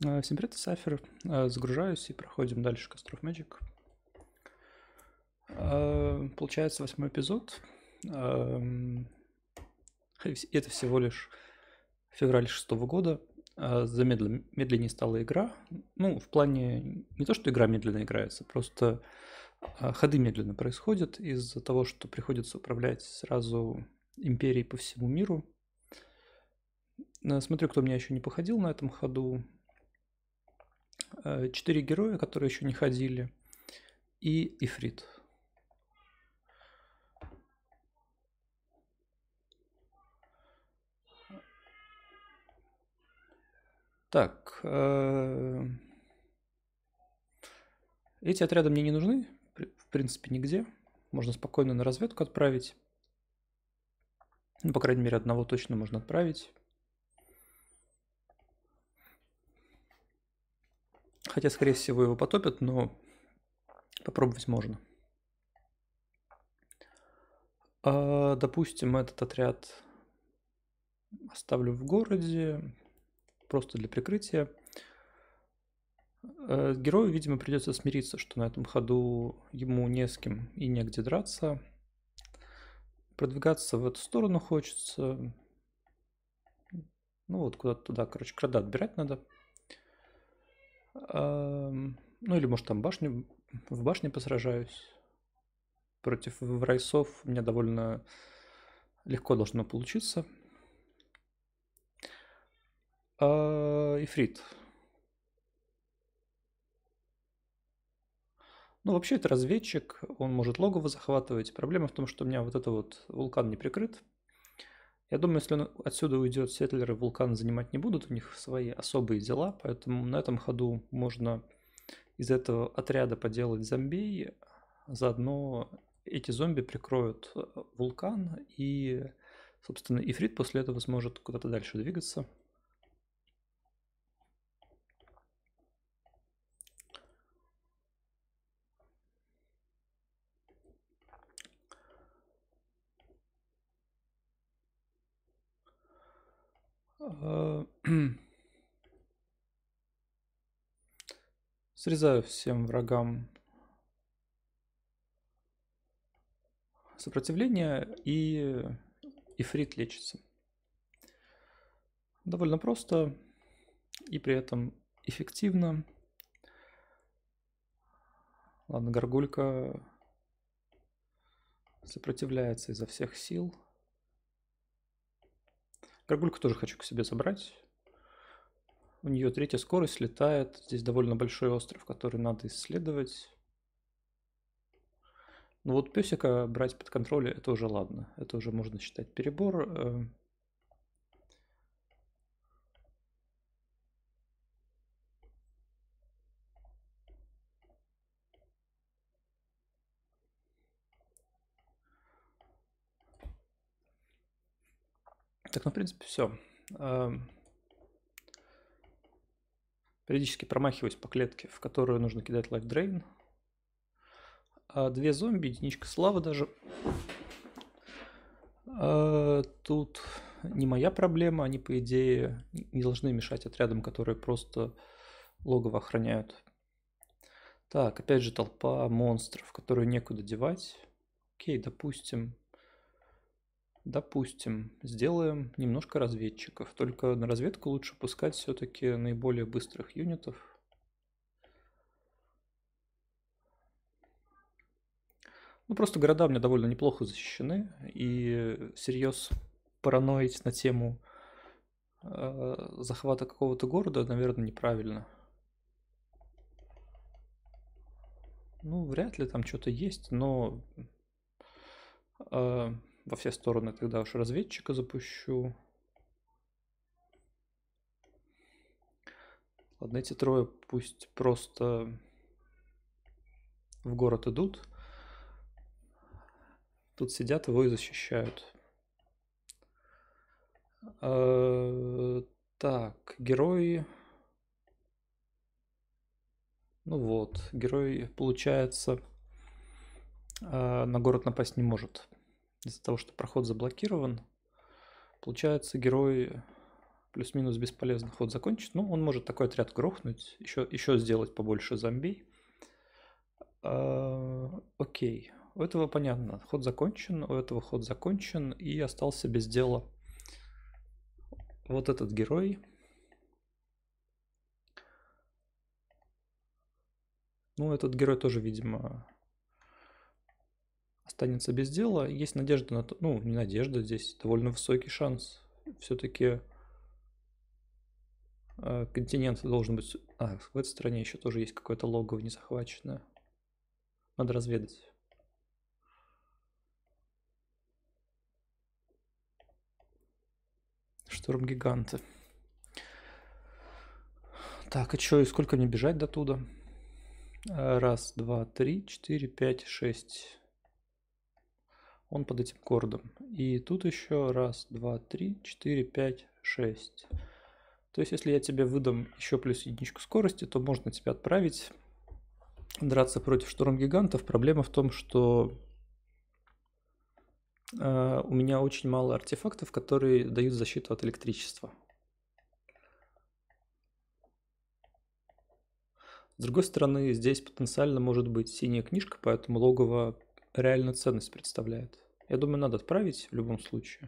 Всем привет, это Сафер. Загружаюсь и проходим дальше Костров Magic. Получается 8-й эпизод. Это всего лишь февраль 6-го года. Медленнее стала игра. Ну, в плане не то, что игра медленно играется, просто ходы медленно происходят из-за того, что приходится управлять сразу империей по всему миру. Смотрю, кто у меня еще не походил на этом ходу. 4 героя, которые еще не ходили, и Ифрит. Так, эти отряды мне не нужны, в принципе, нигде. Можно спокойно на разведку отправить. Ну, по крайней мере, одного точно можно отправить. Хотя, скорее всего, его потопят, но попробовать можно. Допустим, этот отряд оставлю в городе, просто для прикрытия. Герою, видимо, придется смириться, что на этом ходу ему не с кем и негде драться. Продвигаться в эту сторону хочется. Ну вот куда-то туда, короче, крода отбирать надо. Ну или может там в башне посражаюсь. Против врайсов у меня довольно легко должно получиться. Ифрит. Ну, вообще, это разведчик, он может логово захватывать. Проблема в том, что у меня вот это вот вулкан не прикрыт. Я думаю, если он отсюда уйдет, сетлеры вулкан занимать не будут, у них свои особые дела, поэтому на этом ходу можно из этого отряда поделать зомби, заодно эти зомби прикроют вулкан, и, собственно, Ифрит после этого сможет куда-то дальше двигаться. Срезаю всем врагам сопротивление, и Ифрит лечится. Довольно просто и при этом эффективно. Ладно, горгулька сопротивляется изо всех сил. Горгульку тоже хочу к себе забрать. У нее 3-я скорость, летает. Здесь довольно большой остров, который надо исследовать. Ну вот песика брать под контроль, это уже ладно. Это уже можно считать перебор. Так, ну в принципе все. Периодически промахиваюсь по клетке, в которую нужно кидать Life Drain. 2 зомби, единичка славы даже. Тут не моя проблема, они, по идее, не должны мешать отрядам, которые просто логово охраняют. Так, опять же толпа монстров, которые некуда девать. Окей, допустим, сделаем немножко разведчиков. Только на разведку лучше пускать все-таки наиболее быстрых юнитов. Ну, просто города у меня довольно неплохо защищены, и всерьез параноить на тему захвата какого-то города, наверное, неправильно. Ну, вряд ли там что-то есть, но во все стороны тогда уж разведчика запущу. Ладно, эти трое пусть просто в город идут. Тут сидят, его и защищают. Так, герой... Ну вот, герой, получается, на город напасть не может. Из-за того, что проход заблокирован. Получается, герой плюс-минус бесполезно ход закончить. Ну, он может такой отряд грохнуть, еще сделать побольше зомби. Окей, у этого понятно. Ход закончен, у этого ход закончен, и остался без дела вот этот герой. Ну, этот герой тоже, видимо, останется без дела. Есть надежда на то, ну, не надежда, здесь довольно высокий шанс. Все-таки континент должен быть... в этой стране еще тоже есть какое-то логово не захваченное. Надо разведать. Шторм гиганты. Так, а что, и сколько мне бежать до туда? Раз, два, три, 4, 5, 6. Он под этим городом. И тут еще раз, два, три, 4, 5, 6. То есть, если я тебе выдам еще плюс единичку скорости, то можно тебя отправить драться против шторм-гигантов. Проблема в том, что у меня очень мало артефактов, которые дают защиту от электричества. С другой стороны, здесь потенциально может быть синяя книжка, поэтому логово реально ценность представляет. Я думаю, надо отправить в любом случае.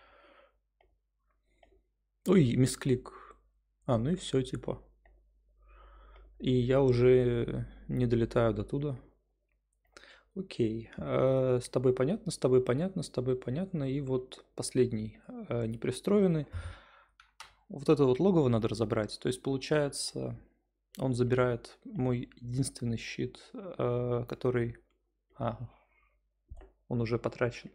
Ой, мисклик. Ну и все, типа. И я уже не долетаю до туда. Окей. С тобой понятно, с тобой понятно, с тобой понятно. И вот последний непристроенный. Вот это вот логово надо разобрать. То есть получается, он забирает мой единственный щит, который... он уже потрачен.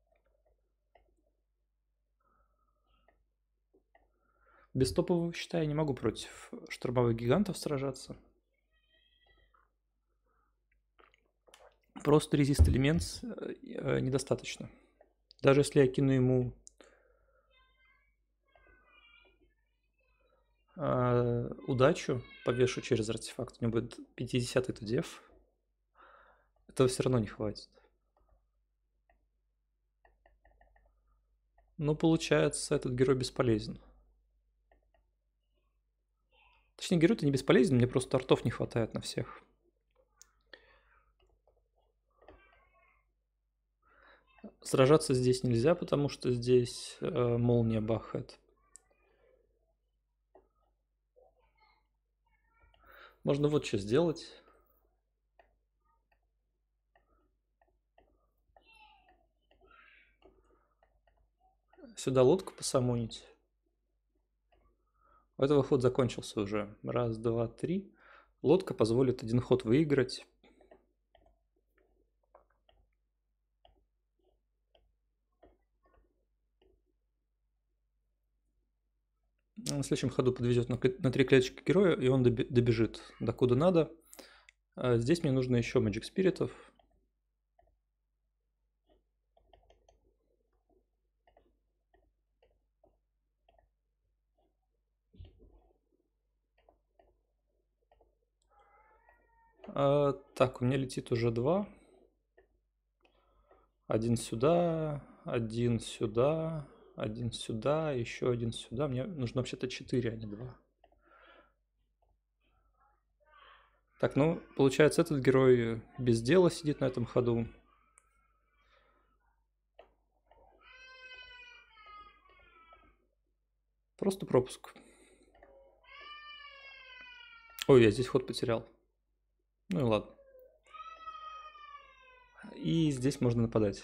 Без топового щита я не могу против штормовых гигантов сражаться. Просто резист элемент недостаточно. Даже если я кину ему удачу, повешу через артефакт, у него будет 50-й тудев, этого все равно не хватит. Но получается, этот герой бесполезен. Точнее, герой-то не бесполезен, мне просто артов не хватает на всех. Сражаться здесь нельзя, потому что здесь молния бахает. Можно вот что сделать. Сюда лодку посамонить. У этого ход закончился уже. Раз, два, три. Лодка позволит один ход выиграть. На следующем ходу подвезет на 3 клеточки героя, и он добежит докуда надо. Здесь мне нужно еще Magic Спиритов. Так, у меня летит уже 2. Один сюда, один сюда, один сюда, еще один сюда. Мне нужно вообще-то 4, а не 2. Так, ну, получается, этот герой без дела сидит на этом ходу. Просто пропуск. Ой, я здесь ход потерял. Ну и ладно. И здесь можно нападать.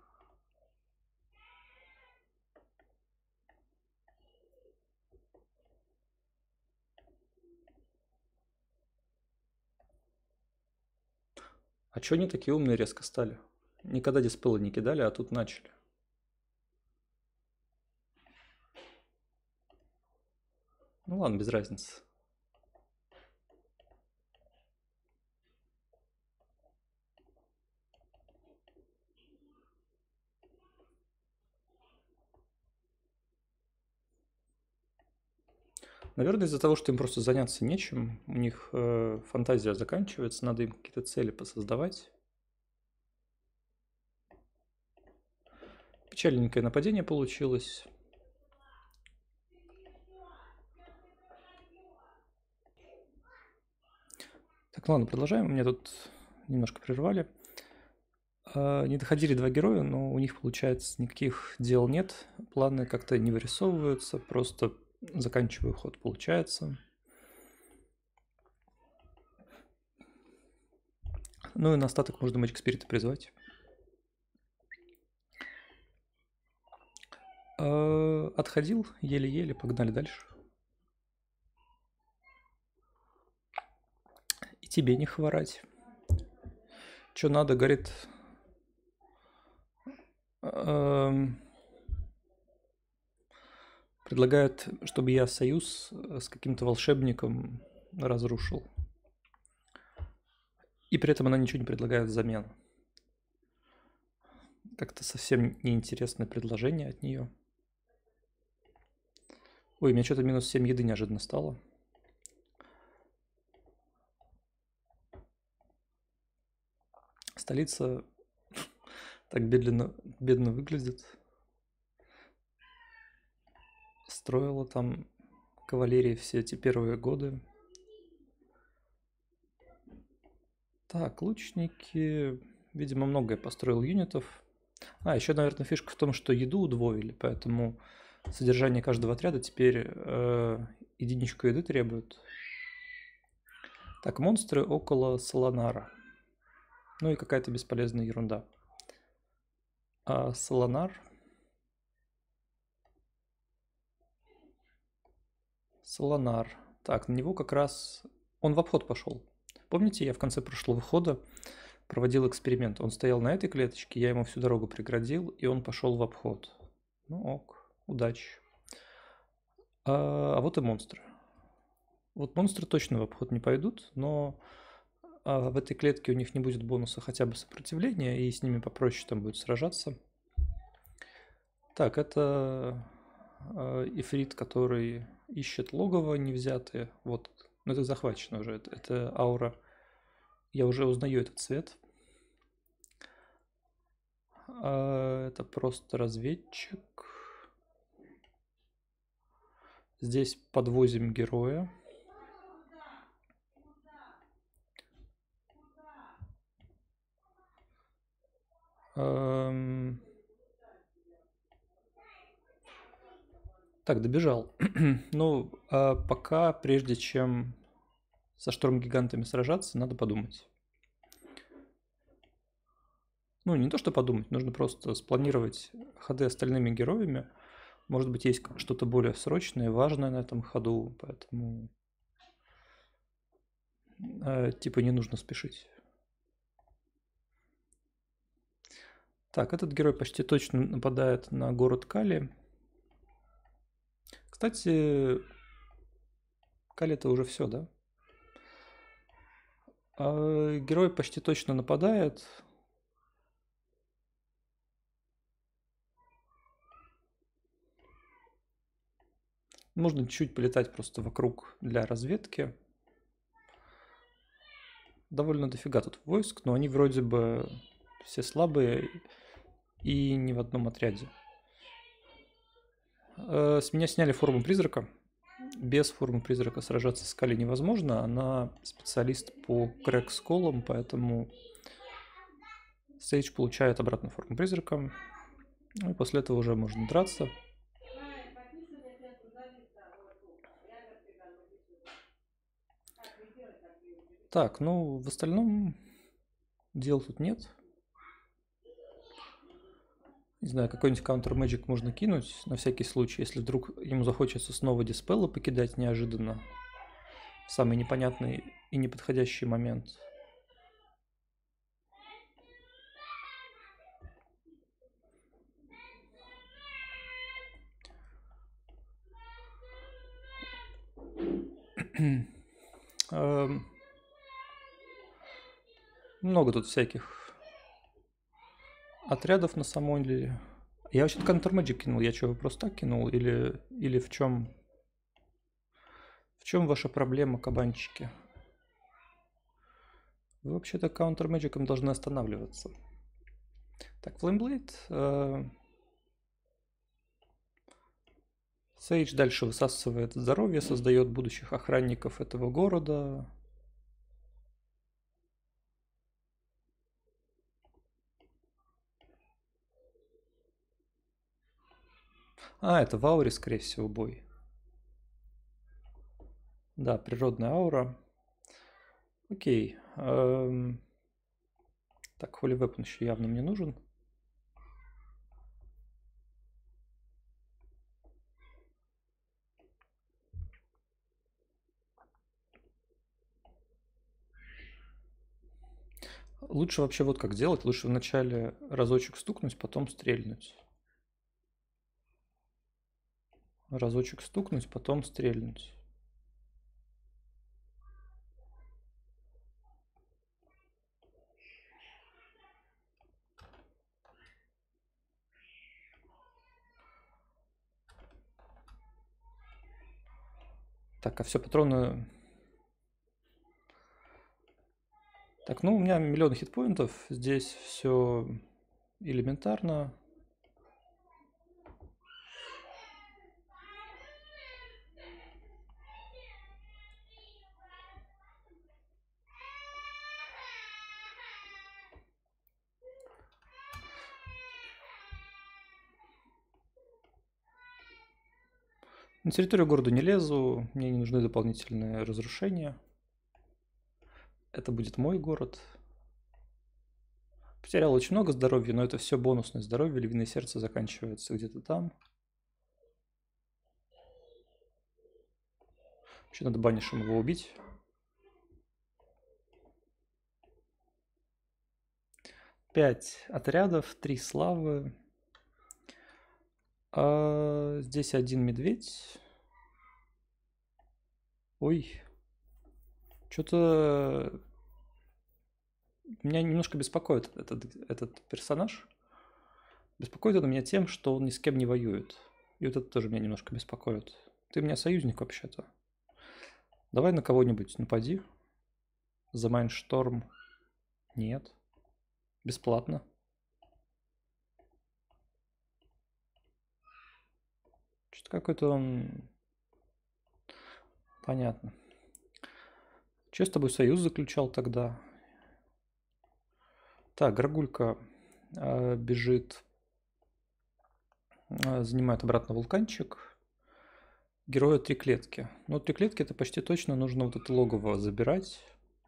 А чё они такие умные резко стали? Никогда диспелы не кидали, а тут начали. Ну ладно, без разницы. Наверное, из-за того, что им просто заняться нечем, у них фантазия заканчивается, надо им какие-то цели посоздавать. Печальненькое нападение получилось. Так, ладно, продолжаем. Меня тут немножко прервали. Не доходили 2 героя, но у них, получается, никаких дел нет. Планы как-то не вырисовываются, просто заканчиваю ход, получается. Ну и на остаток можно Magic Spirit призвать. Отходил, еле-еле, погнали дальше. И тебе не хворать. Чё надо, говорит... Предлагает, чтобы я союз с каким-то волшебником разрушил. И при этом она ничего не предлагает взамен. Как-то совсем неинтересное предложение от нее. Ой, у меня что-то минус 7 еды неожиданно стало. Столица так бедно выглядит. Строила там кавалерии все эти первые годы. Так, лучники... Видимо, многое построил юнитов. Еще, наверное, фишка в том, что еду удвоили, поэтому содержание каждого отряда теперь единичку еды требует. Так, монстры около Солонара. Ну и какая-то бесполезная ерунда. Солонар. Солонар. Так, на него как раз... Он в обход пошел. Помните, я в конце прошлого хода проводил эксперимент. Он стоял на этой клеточке, я ему всю дорогу преградил, и он пошел в обход. Ну ок, удачи. А вот и монстры. Вот монстры точно в обход не пойдут, но в этой клетке у них не будет бонуса хотя бы сопротивления, и с ними попроще там будет сражаться. Так, это ифрит, который ищет логово невзятые. Вот, ну это захвачено уже, это аура. Я уже узнаю этот цвет. Это просто разведчик. Здесь подвозим героя. Так, добежал. Ну, пока, прежде чем со шторм-гигантами сражаться, надо подумать. Ну, не то, что подумать, нужно просто спланировать ходы остальными героями. Может быть, есть что-то более срочное, важное на этом ходу, поэтому типа не нужно спешить. Так, этот герой почти точно нападает на город Кали. Кстати, Кали это уже все, да? Герой почти точно нападает. Можно чуть-чуть полетать просто вокруг для разведки. Довольно дофига тут войск, но они вроде бы все слабые и не в одном отряде. С меня сняли форму призрака. Без формы призрака сражаться с Кали невозможно. Она специалист по крэк-сколам, поэтому Сейдж получает обратно форму призрака. Ну и после этого уже можно драться. Так, ну в остальном дел тут нет. Не знаю, какой-нибудь Counter Magic можно кинуть на всякий случай, если вдруг ему захочется снова диспелла покидать неожиданно. В самый непонятный и неподходящий момент. Много тут всяких отрядов на самом деле. Я вообще-то Counter Magic кинул. Я что, просто так кинул? Или в чем? В чем ваша проблема, кабанчики? Вы вообще-то Counter Magic'ом должны останавливаться. Так, Flameblade. Сейдж дальше высасывает здоровье, создает будущих охранников этого города. А, это в ауре, скорее всего, бой. Да, природная аура. Окей. Так, Holy Weapon еще явно мне нужен. Лучше вообще вот как делать. Лучше вначале разочек стукнуть, потом стрельнуть. Разочек стукнуть, потом стрельнуть. Так, а все патроны... Так, ну у меня миллион хитпоинтов. Здесь все элементарно. На территорию города не лезу, мне не нужны дополнительные разрушения. Это будет мой город. Потерял очень много здоровья, но это все бонусное здоровье. Львиное сердце заканчивается где-то там. Еще надо банишем его убить. Пять отрядов, 3 славы. Здесь один медведь. Ой. Что-то меня немножко беспокоит этот персонаж. Беспокоит он меня тем, что он ни с кем не воюет. И вот это тоже меня немножко беспокоит. Ты у меня союзник вообще-то. Давай на кого-нибудь напади. За Майншторм. Нет. Бесплатно. Что-то какой-то он... Понятно. Че с тобой союз заключал тогда? Так, Горгулька бежит, занимает обратно вулканчик. Героя 3 клетки. Ну, 3 клетки это почти точно нужно вот это логово забирать.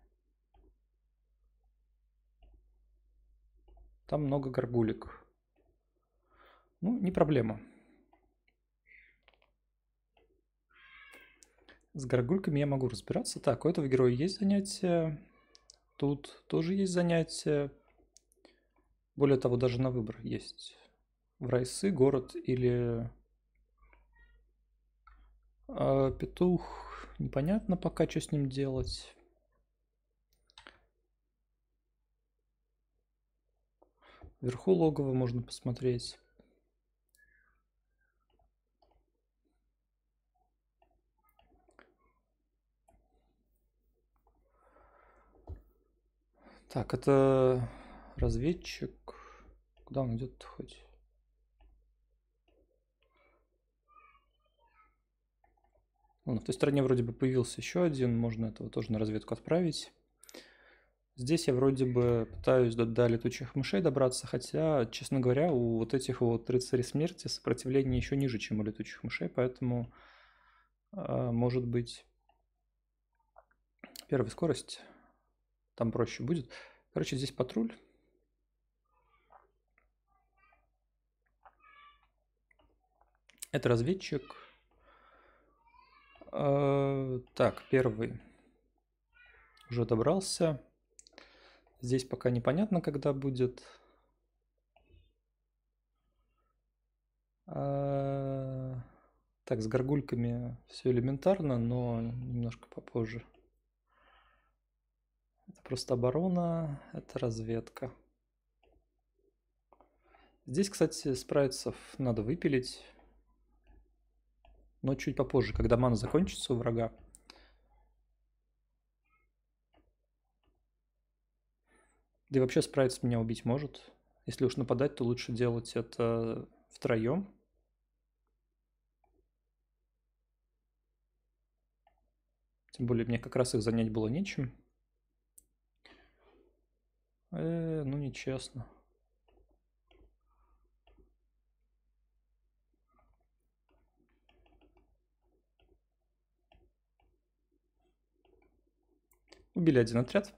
Там много горгулек. Ну, не проблема. С горгульками я могу разбираться. Так, у этого героя есть занятие. Тут тоже есть занятие. Более того, даже на выбор есть. В Райсы, город или петух. Непонятно пока, что с ним делать. Вверху логово можно посмотреть. Так, это разведчик. Куда он идет хоть? Ладно, в той стороне вроде бы появился еще один. Можно этого тоже на разведку отправить. Здесь я вроде бы пытаюсь до летучих мышей добраться, хотя, честно говоря, у вот этих вот рыцарей смерти сопротивление еще ниже, чем у летучих мышей, поэтому, может быть, первая скорость там проще будет. Короче, здесь патруль. Это разведчик. Так, первый уже добрался. Здесь пока непонятно, когда будет. Так, с горгульками все элементарно, но немножко попозже. Это просто оборона, это разведка. Здесь, кстати, спрайцев надо выпилить, но чуть попозже, когда мана закончится у врага. Да и вообще спрайц меня убить может. Если уж нападать, то лучше делать это втроем. Тем более мне как раз их занять было нечем. Ну нечестно. Убили один отряд.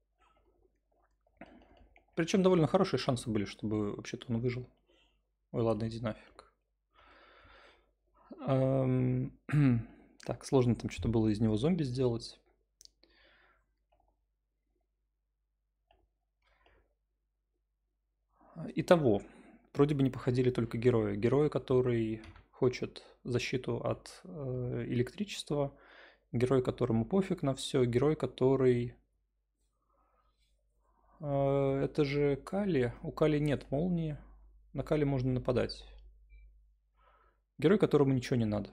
Причем довольно хорошие шансы были, чтобы вообще-то он выжил. Ой, ладно, иди нафиг. Так, сложно там что-то было из него зомби сделать. Итого, вроде бы не походили только герои. Герой, который хочет защиту от электричества, герой, которому пофиг на все, герой, который... это же Кали. У Кали нет молнии. На Кали можно нападать. Герой, которому ничего не надо.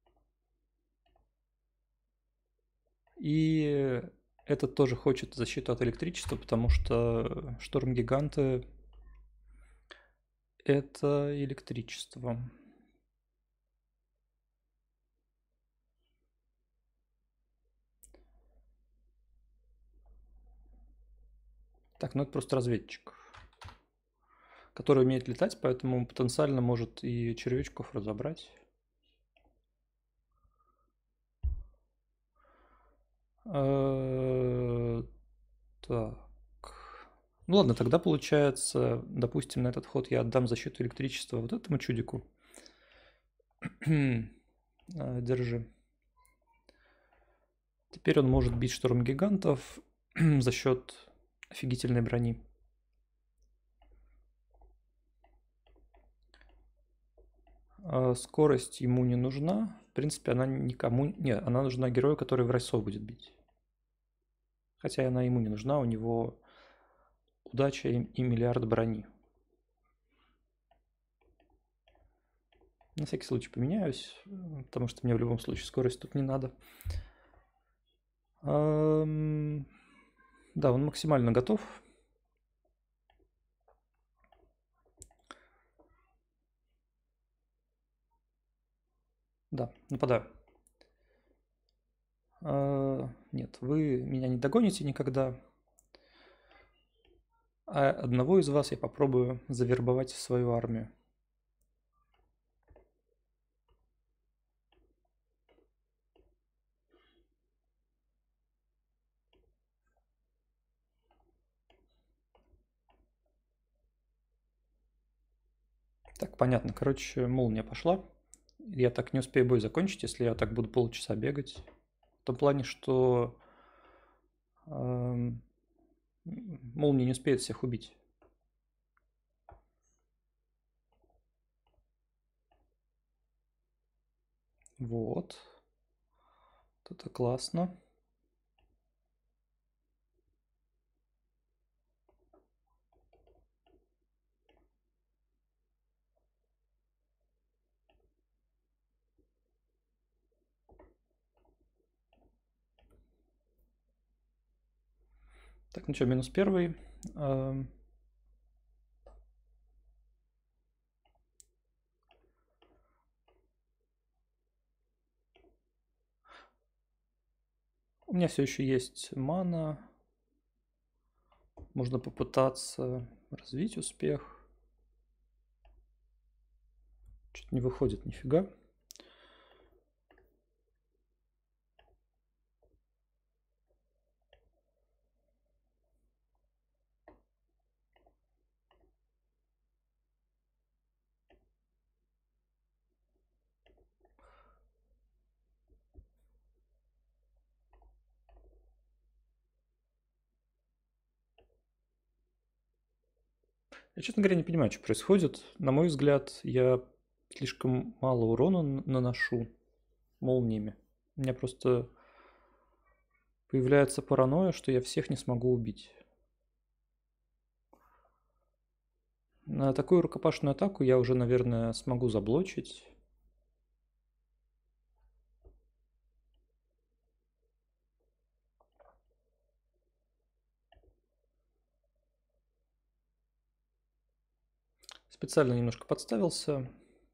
И этот тоже хочет защиту от электричества, потому что шторм-гиганты — это электричество. Так, ну это просто разведчик, который умеет летать, поэтому потенциально может и червячков разобрать. Так. Ну ладно, тогда получается, допустим, на этот ход я отдам защиту электричества вот этому чудику. Держи. Теперь он может бить шторм гигантов за счет офигительной брони. Скорость ему не нужна. В принципе, она никому... Нет, она нужна герою, который в райсо будет бить. Хотя она ему не нужна, у него удача и миллиард брони. На всякий случай поменяюсь, потому что мне в любом случае скорость тут не надо. Да, он максимально готов. Да, нападаю. Нет, вы меня не догоните никогда. А одного из вас я попробую завербовать в свою армию. Так, понятно. Короче, молния пошла. Я так не успею бой закончить, если я так буду полчаса бегать. В том плане, что молния не успеет всех убить. Вот. Это классно. Так, ну что, минус первый. У меня все еще есть мана. Можно попытаться развить успех. Что-то не выходит нифига. Я, честно говоря, не понимаю, что происходит. На мой взгляд, я слишком мало урона наношу молниями. У меня просто появляется паранойя, что я всех не смогу убить. На такую рукопашную атаку я уже, наверное, смогу заблочить. Специально немножко подставился.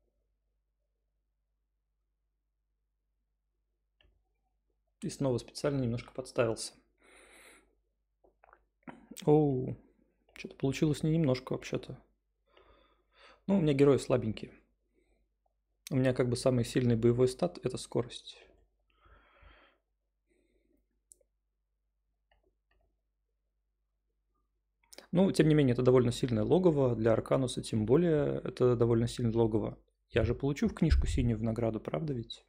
И снова специально немножко подставился. Оу, что-то получилось не немножко вообще-то. Ну, у меня герои слабенькие. У меня как бы самый сильный боевой стат – это скорость. Ну, тем не менее, это довольно сильное логово. Для Аркануса тем более это довольно сильное логово. Я же получу в книжку синюю в награду, правда ведь?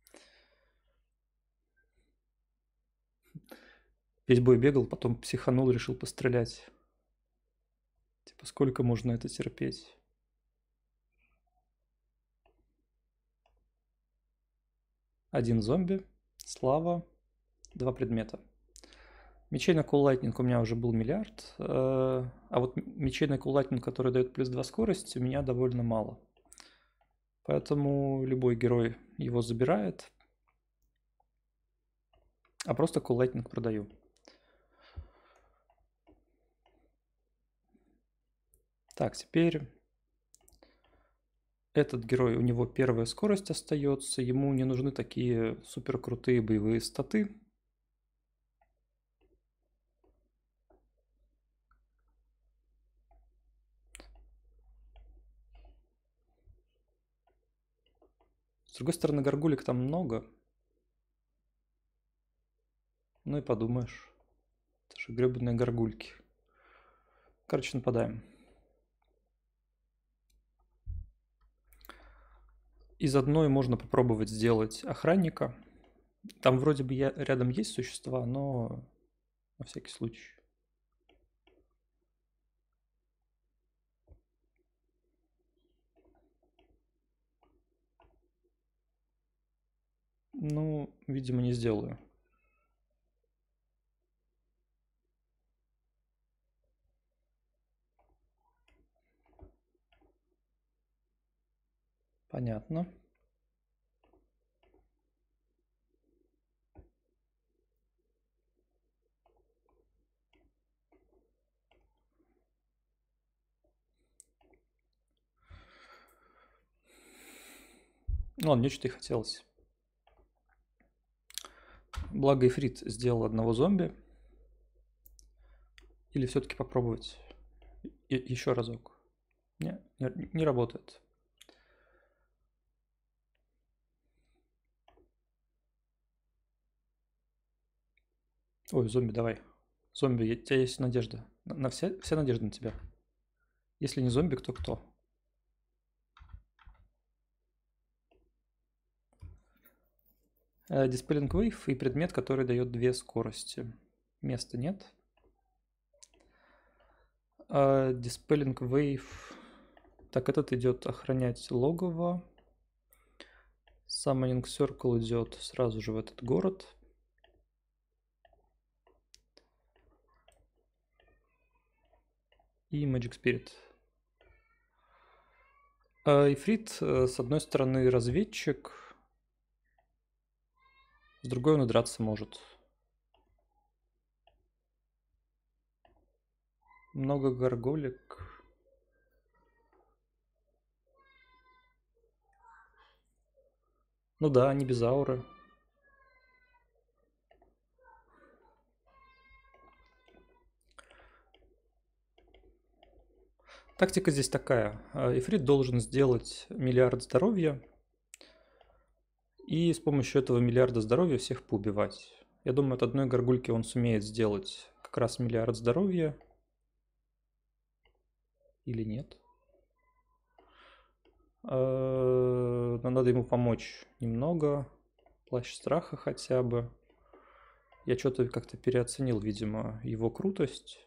Весь бой бегал, потом психанул, решил пострелять. Типа, сколько можно это терпеть? Один зомби, слава, 2 предмета. Мечей на Cool Lightning у меня уже был миллиард, а вот мечей на Cool Lightning, который дает плюс 2 скорость, у меня довольно мало. Поэтому любой герой его забирает, а просто Cool Lightning продаю. Так, теперь этот герой, у него первая скорость остается, ему не нужны такие супер крутые боевые статы. С другой стороны, горгулек там много. Ну и подумаешь, это же гребаные горгульки. Короче, нападаем. Из одной можно попробовать сделать охранника. Там вроде бы рядом есть существа, но на всякий случай. Ну, видимо, не сделаю. Понятно. Ну ладно, мне что-то и хотелось. Благо Ифрит сделал одного зомби. Или все-таки попробовать еще разок? Не работает. Ой, зомби, давай. Зомби, у тебя есть надежда. Вся надежда на тебя. Если не зомби, то кто? Dispelling Wave и предмет, который дает 2 скорости. Места нет. Dispelling Wave. Так, этот идет охранять логово. Summoning Circle идет сразу же в этот город. И Magic Spirit. Ифрит, с одной стороны, разведчик, с другой он и драться может. Много горголик. Ну да, они без ауры. Тактика здесь такая. Ифрит должен сделать миллиард здоровья и с помощью этого миллиарда здоровья всех поубивать. Я думаю, от одной горгульки он сумеет сделать как раз миллиард здоровья. Или нет? Надо ему помочь немного. Плащ страха хотя бы. Я что-то как-то переоценил, видимо, его крутость.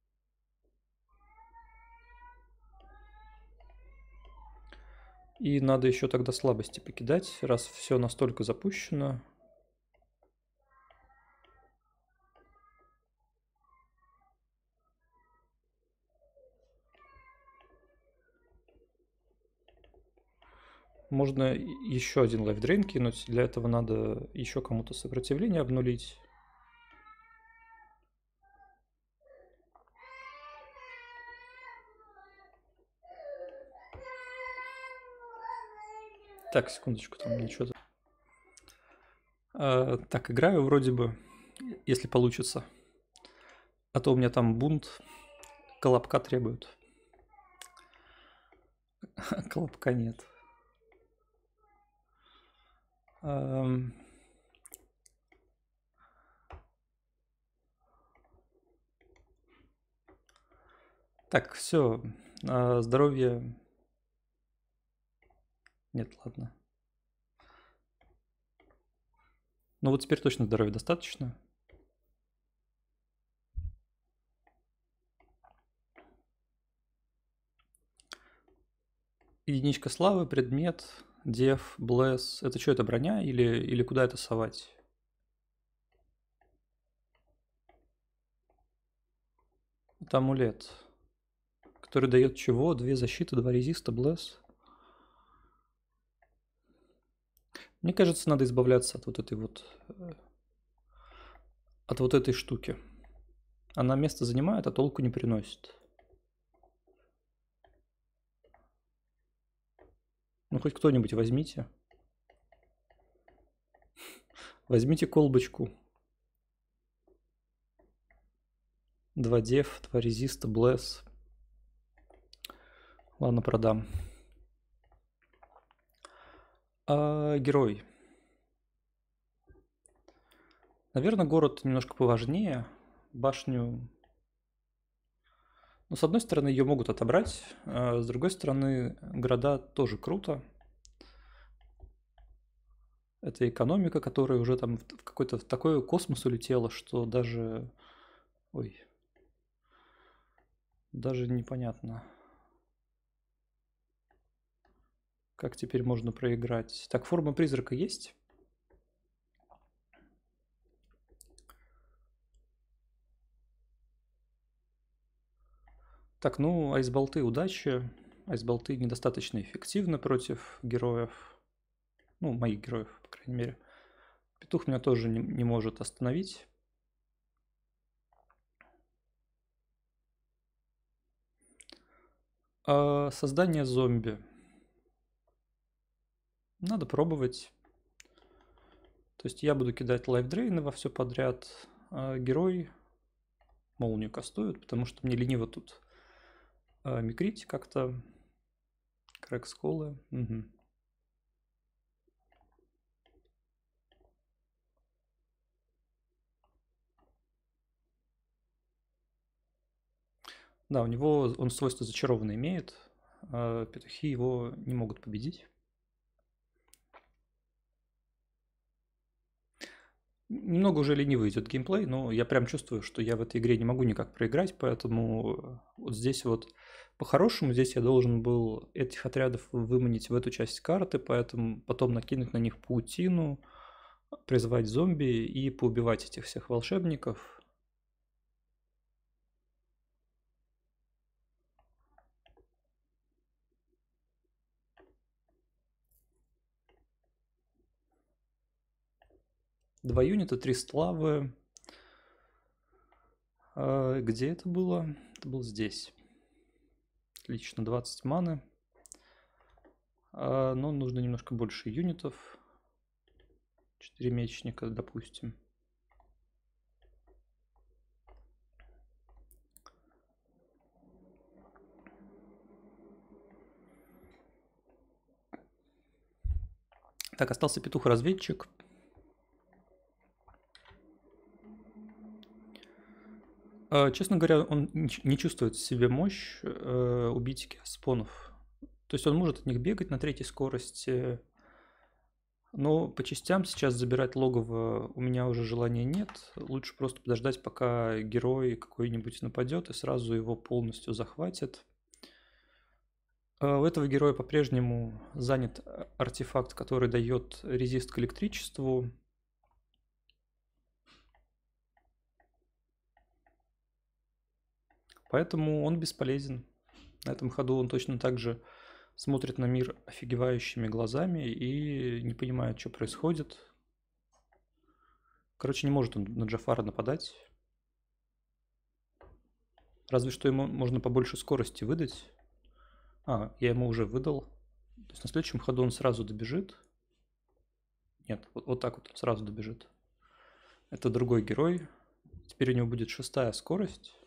И надо еще тогда слабости покидать, раз все настолько запущено. Можно еще один лайфдрейн кинуть. Для этого надо еще кому-то сопротивление обнулить. Так, секундочку, там мне что-то... Так, играю вроде бы, если получится. А то у меня там бунт. Колобка требуют. Колобка нет. Так, все. Здоровье... Нет, ладно. Ну вот теперь точно здоровья достаточно. Единичка славы, предмет, дев, блесс. Это что, это броня или куда это совать? Это амулет, который дает чего? 2 защиты, 2 резиста, блесс. Мне кажется, надо избавляться от вот этой штуки. Она место занимает, а толку не приносит. Ну, хоть кто-нибудь возьмите. Возьмите колбочку. 2 дев, 2 резиста, блесс. Ладно, продам. Герой. Наверное, город немножко поважнее. Башню... Ну, с одной стороны, ее могут отобрать, а с другой стороны, города тоже круто. Это экономика, которая уже там в какой-то такой космос улетела, что даже... Ой. Даже непонятно. Как теперь можно проиграть? Так, форма призрака есть? Так, ну, айсболты удачи. Айсболты недостаточно эффективны против героев. Ну, моих героев, по крайней мере. Петух меня тоже не может остановить. Создание зомби. Надо пробовать. То есть я буду кидать лайфдрейны во все подряд, а герой молнию кастует, потому что мне лениво тут микрить как-то. Крэк сколы. Угу. Да, у него он свойство зачарованно имеет. Петухи его не могут победить. Немного уже ленивый идет геймплей, но я прям чувствую, что я в этой игре не могу никак проиграть, поэтому вот здесь вот по-хорошему здесь я должен был этих отрядов выманить в эту часть карты, поэтому потом накинуть на них паутину, призвать зомби и поубивать этих всех волшебников. Два юнита, 3 славы. Где это было? Это было здесь. Отлично, 20 маны. Но нужно немножко больше юнитов. 4 мечника, допустим. Так, остался петух-разведчик. Честно говоря, он не чувствует в себе мощь убить геоспонов. То есть он может от них бегать на 3-й скорости, но по частям сейчас забирать логово у меня уже желания нет. Лучше просто подождать, пока герой какой-нибудь нападет и сразу его полностью захватит. У этого героя по-прежнему занят артефакт, который дает резист к электричеству. Поэтому он бесполезен. На этом ходу он точно так же смотрит на мир офигевающими глазами и не понимает, что происходит. Короче, не может он на Джафара нападать. Разве что ему можно побольше скорости выдать. Я ему уже выдал. То есть на следующем ходу он сразу добежит. Нет, вот так вот он сразу добежит. Это другой герой. Теперь у него будет 6-я скорость.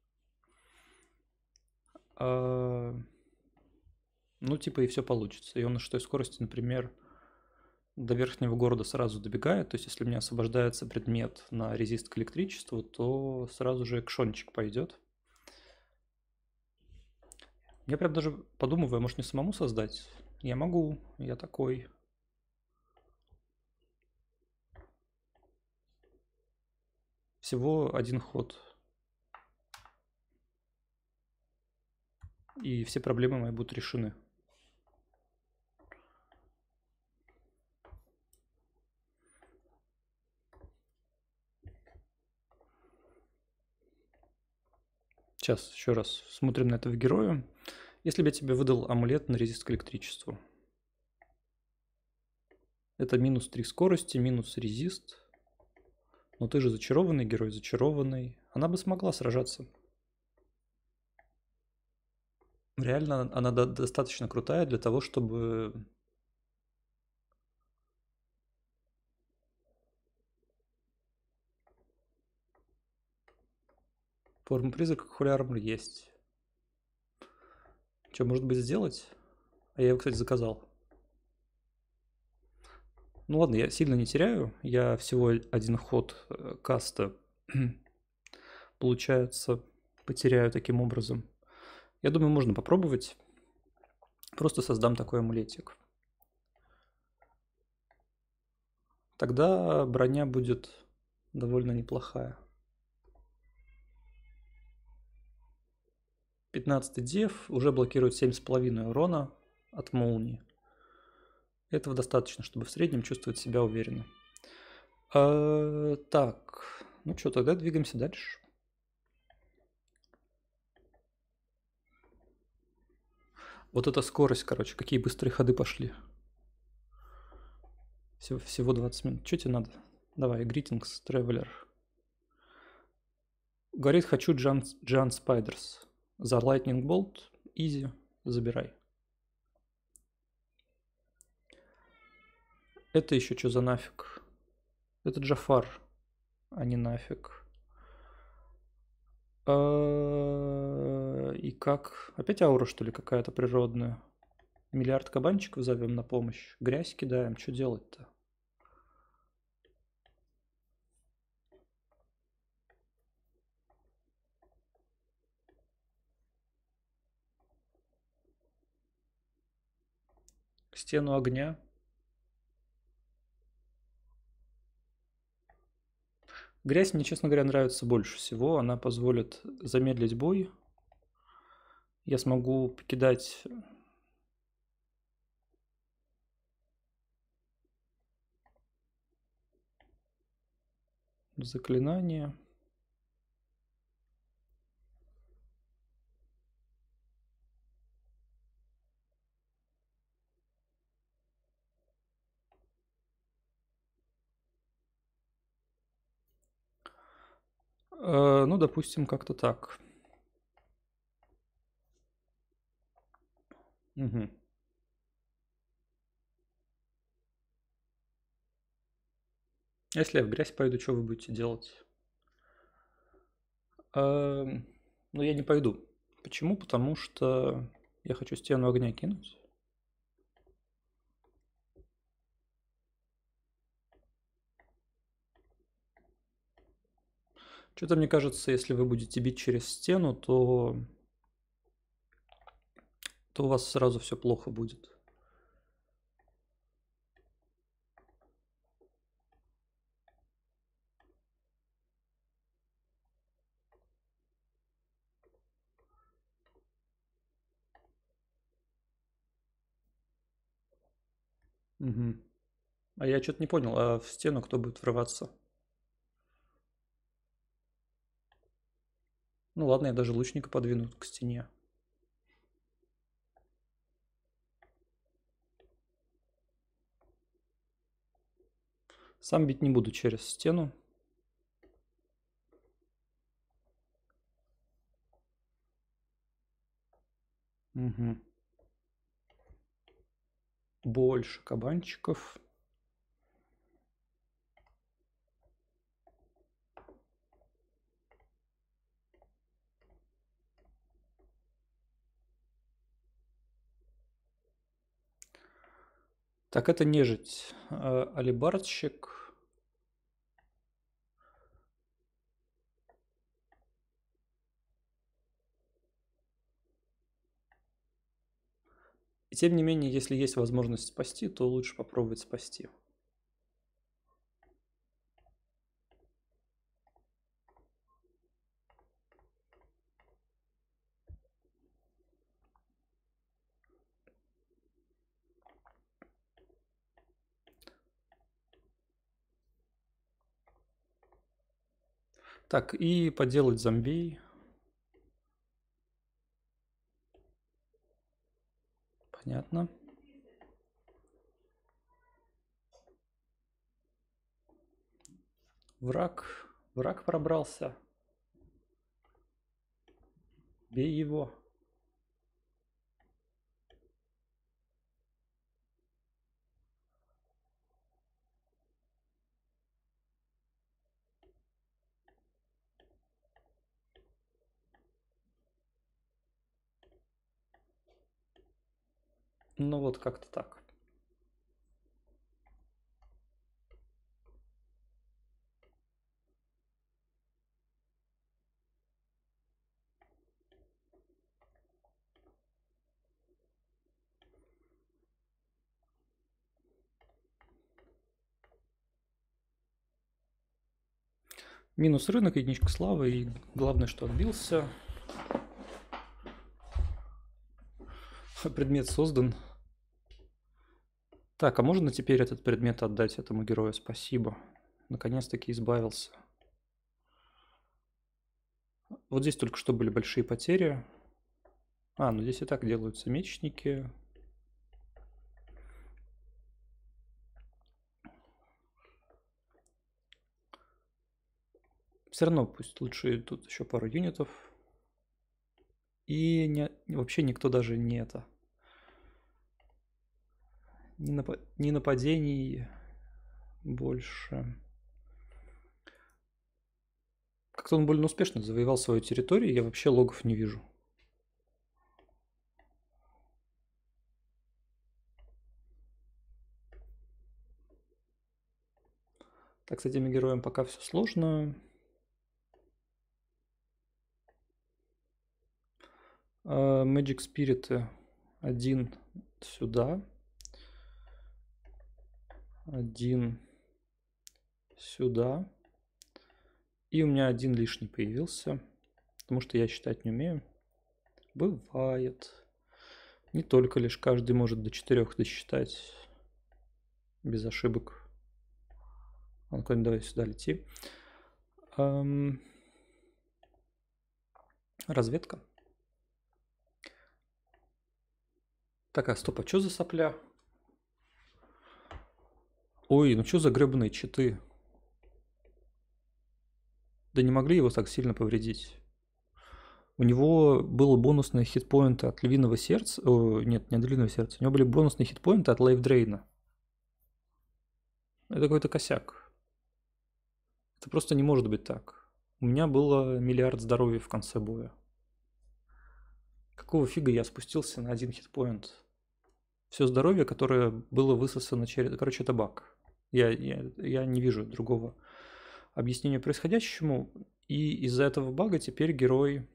Ну, типа, и все получится. И он на 6-й скорости, например, до верхнего города сразу добегает. То есть, если у меня освобождается предмет на резист к электричеству, то сразу же экшончик пойдет. Я прям даже подумываю, может, не самому создать? Я могу, я такой. Всего один ход. И все проблемы мои будут решены. Сейчас еще раз смотрим на этого героя. Если бы я тебе выдал амулет на резист к электричеству. Это минус 3 скорости, минус резист. Но ты же зачарованный герой, зачарованный. Она бы смогла сражаться. Реально, она достаточно крутая для того, чтобы... Форма призрака Holy Armor есть. Что, может быть, сделать? А я его, кстати, заказал. Ну ладно, я сильно не теряю. Я всего один ход каста, получается, потеряю таким образом. Я думаю, можно попробовать. Просто создам такой амулетик. Тогда броня будет довольно неплохая. 15 дев уже блокирует 7,5 урона от молнии. Этого достаточно, чтобы в среднем чувствовать себя уверенно. Так, ну что, тогда двигаемся дальше. Вот эта скорость, короче, какие быстрые ходы пошли. Всего 20 минут. Что тебе надо? Давай, Greetings, Traveler. Говорит, хочу Giant Spiders. За Lightning Bolt, easy, забирай. Это еще что за нафиг? Это Джафар, а не нафиг. И как? Опять аура, что ли, какая-то природная? Миллиард кабанчиков зовем на помощь. Грязь кидаем. Что делать-то? Стену огня. Грязь мне, честно говоря, нравится больше всего. Она позволит замедлить бой. Я смогу покидать... заклинание. Ну, допустим, как-то так. Угу. Если я в грязь пойду, что вы будете делать? Ну, я не пойду. Почему? Потому что я хочу стену огня кинуть. Что-то мне кажется, если вы будете бить через стену, то у вас сразу все плохо будет. Угу. А я что-то не понял, а в стену кто будет врываться? Ну ладно, я даже лучника подвину к стене. Сам бить не буду через стену. Угу. Больше кабанчиков. Так, это нежить. Алибардщик. тем не менее, если есть возможность спасти, то лучше попробовать спасти. Так, и поделать зомбей. Понятно. Враг пробрался. Бей его. Ну вот как-то так. Минус рынок, единичка славы, и главное, что отбился. Предмет создан. Так, а можно теперь этот предмет отдать этому герою? Спасибо. Наконец-таки избавился. Вот здесь только что были большие потери. А, ну здесь и так делаются мечники. Все равно пусть лучше тут еще пару юнитов. И вообще никто даже не это... Ни нападений больше. Как-то он больно успешно завоевал свою территорию, я вообще логов не вижу. Так, с этими героем пока все сложно. Magic Spirit один сюда. Один сюда. И у меня один лишний появился, потому что я считать не умею. Бывает. Не только лишь каждый может до 4 досчитать без ошибок. Ну-ка, давай сюда лети. Разведка. Так, а стоп, а что за сопля? Ой, ну что за гребаные читы? Да не могли его так сильно повредить. У него было бонусные хитпоинты от львиного сердца. О, нет, не от львиного сердца. У него были бонусные хитпоинты от лайфдрейна. Это какой-то косяк. Это просто не может быть так. У меня было миллиард здоровья в конце боя. Какого фига я спустился на один хитпоинт? Все здоровье, которое было высосано через... Короче, это баг. Я не вижу другого объяснения происходящему. И из-за этого бага теперь герой...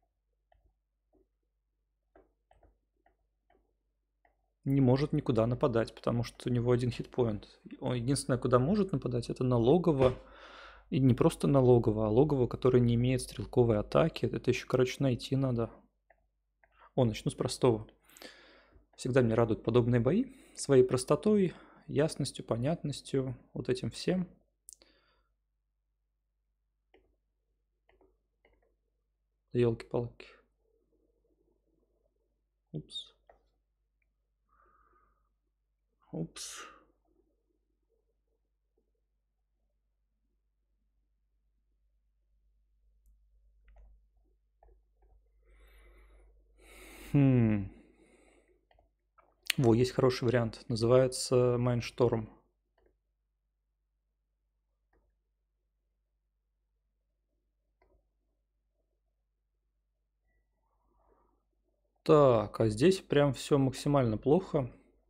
не может никуда нападать, потому что у него один хитпоинт. Он единственное, куда может нападать, это на логово. И не просто на логово, а логово, которое не имеет стрелковой атаки. Это еще, короче, найти надо. О, начну с простого. Всегда меня радуют подобные бои. Своей простотой, ясностью, понятностью, вот этим всем. Ёлки-палки. Упс. Упс. Во, есть хороший вариант. Называется Майншторм. Так, а здесь прям все максимально плохо.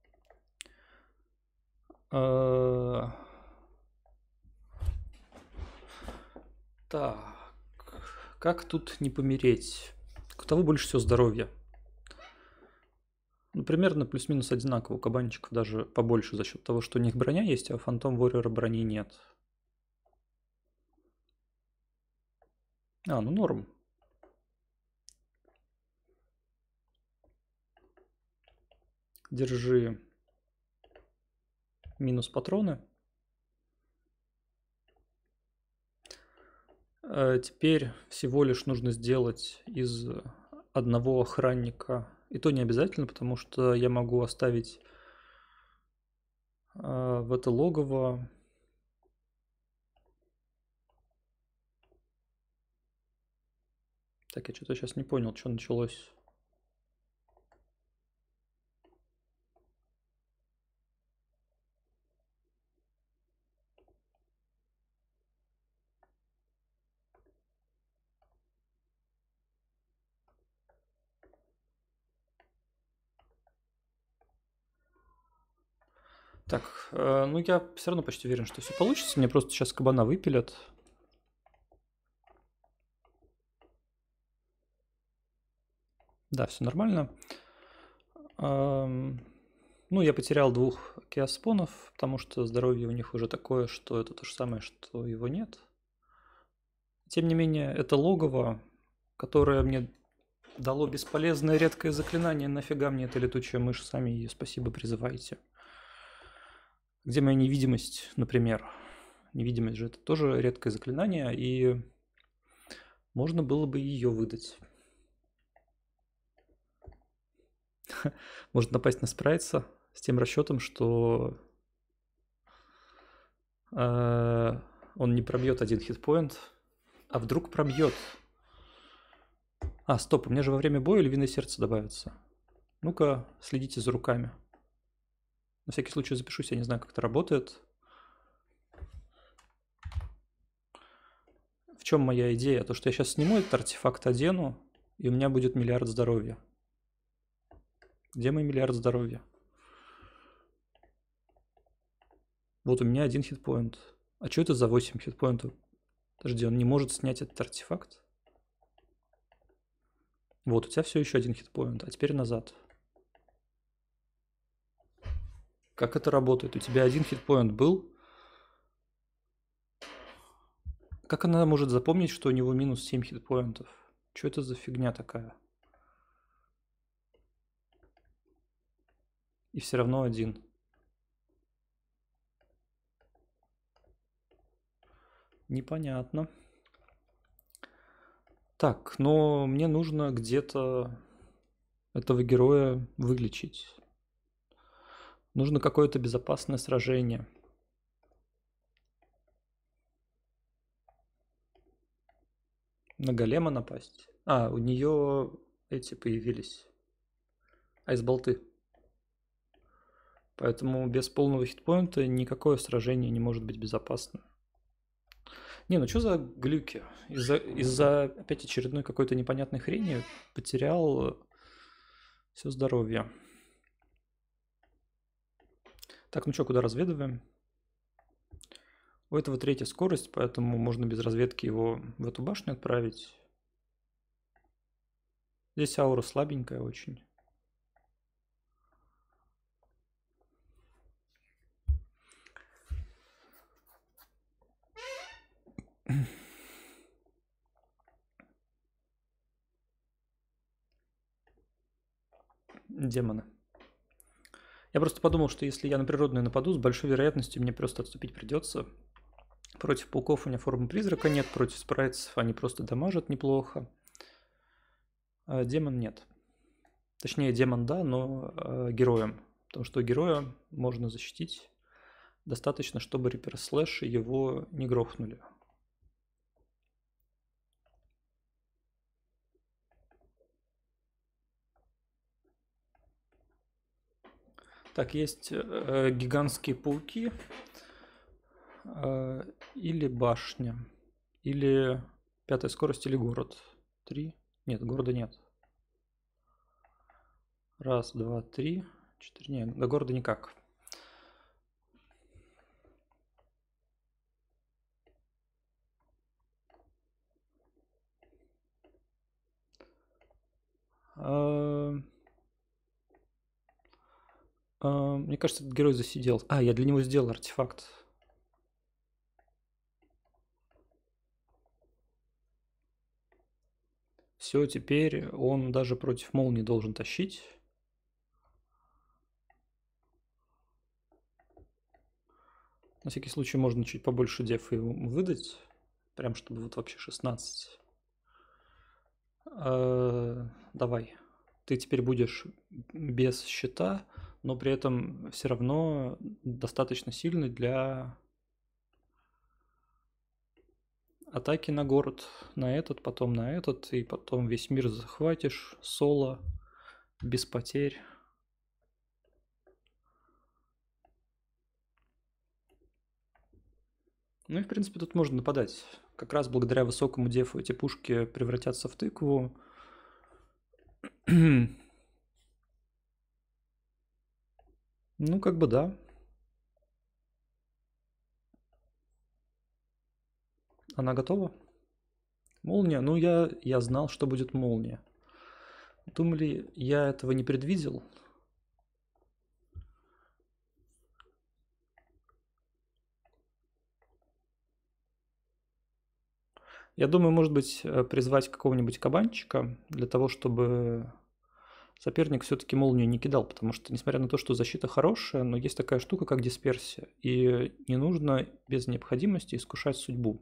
Так, как тут не помереть? У кого больше всего здоровья? Ну, примерно плюс-минус одинаково. У кабанчиков даже побольше за счет того, что у них броня есть, а у Фантом Warrior брони нет. А, ну норм. Держи минус патроны. Теперь всего лишь нужно сделать из одного охранника. И то не обязательно, потому что я могу оставить в это логово. Так, я что-то сейчас не понял, что началось. Так, ну я все равно почти уверен, что все получится. Мне просто сейчас кабана выпилят. Да, все нормально. Ну, я потерял 2 киаспонов, потому что здоровье у них уже такое, что это то же самое, что его нет. Тем не менее, это логово, которое мне дало бесполезное редкое заклинание. Нафига мне эта летучая мышь, сами ее спасибо призывайте. Где моя невидимость, например? Невидимость же это тоже редкое заклинание, и можно было бы ее выдать. Может напасть на спрайтса с тем расчетом, что он не пробьет 1 хитпоинт, а вдруг пробьет. А, стоп, у меня же во время боя львиное сердце добавится. Ну-ка, следите за руками. На всякий случай запишусь, я не знаю, как это работает. В чем моя идея? То, что я сейчас сниму этот артефакт, одену, и у меня будет 1 миллиард здоровья. Где мой 1 миллиард здоровья? Вот у меня 1 хитпоинт. А что это за 8 хитпоинтов? Подожди, он не может снять этот артефакт? Вот, у тебя все еще 1 хитпоинт, а теперь назад. Как это работает? У тебя 1 хитпоинт был. Как она может запомнить, что у него минус 7 хитпоинтов? Что это за фигня такая? И все равно 1. Непонятно. Так, но мне нужно где-то этого героя вылечить. Нужно какое-то безопасное сражение. На голема напасть. А, у нее эти появились. Айсболты. Поэтому без полного хитпоинта никакое сражение не может быть безопасным. Не, ну что за глюки? Из-за опять очередной какой-то непонятной хрени потерял все здоровье. Так, ну что, куда разведываем? У этого 3-я скорость, поэтому можно без разведки его в эту башню отправить. Здесь аура слабенькая очень. Демоны. Я просто подумал, что если я на природную нападу, с большой вероятностью мне просто отступить придется. Против пауков у меня формы призрака нет, против спрайтсов они просто дамажат неплохо. А демон нет. Точнее, демон да, но героем. Потому что героя можно защитить. Достаточно, чтобы Риппер Слэш его не грохнули. Так, есть гигантские пауки. Или башня. Или 5-я скорость, или город. 3. Нет, города нет. 1, 2, 3, 4. Нет, до города никак. Мне кажется, этот герой засидел. Я для него сделал артефакт. Все, теперь он даже против молнии должен тащить. На всякий случай можно чуть побольше дефа ему выдать. Прям чтобы вот вообще 16. Давай. Ты теперь будешь без щита, но при этом все равно достаточно сильный для атаки на город. На этот, потом на этот, и потом весь мир захватишь соло, без потерь. Ну и в принципе тут можно нападать. Как раз благодаря высокому дефу эти пушки превратятся в тыкву. Ну, как бы да. Она готова? Молния? Ну, я знал, что будет молния. Думали, я этого не предвидел? Я думаю, может быть, призвать какого-нибудь кабанчика для того, чтобы соперник все-таки молнию не кидал, потому что, несмотря на то, что защита хорошая, но есть такая штука, как дисперсия, и не нужно без необходимости искушать судьбу.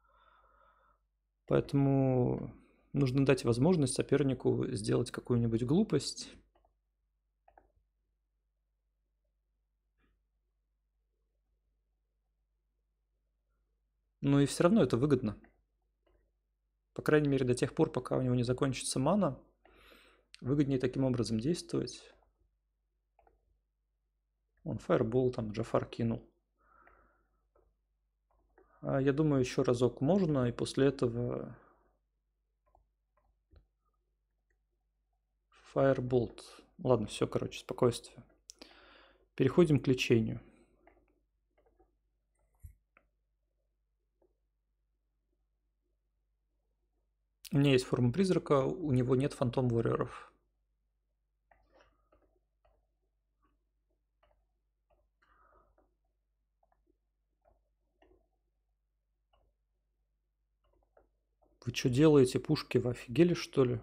Поэтому нужно дать возможность сопернику сделать какую-нибудь глупость. Но и все равно это выгодно. По крайней мере, до тех пор, пока у него не закончится мана, выгоднее таким образом действовать. Он фаербол там Джафар кинул. Я думаю, еще разок можно, и после этого Firebolt. Ладно, все, короче, спокойствие. Переходим к лечению. У меня есть форма призрака, у него нет фантом-ворьеров. Вы что делаете, пушки? Вы офигели, что ли?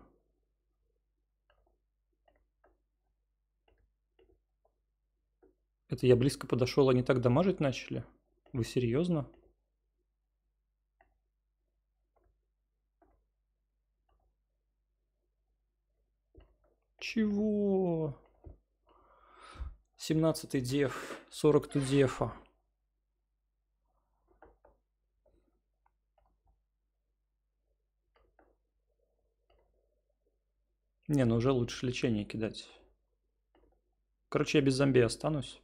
Это я близко подошел, они так дамажить начали? Вы серьезно? Чего? 17-й деф, 40 дефа. Не, ну уже лучше лечение кидать. Короче, я без зомби останусь.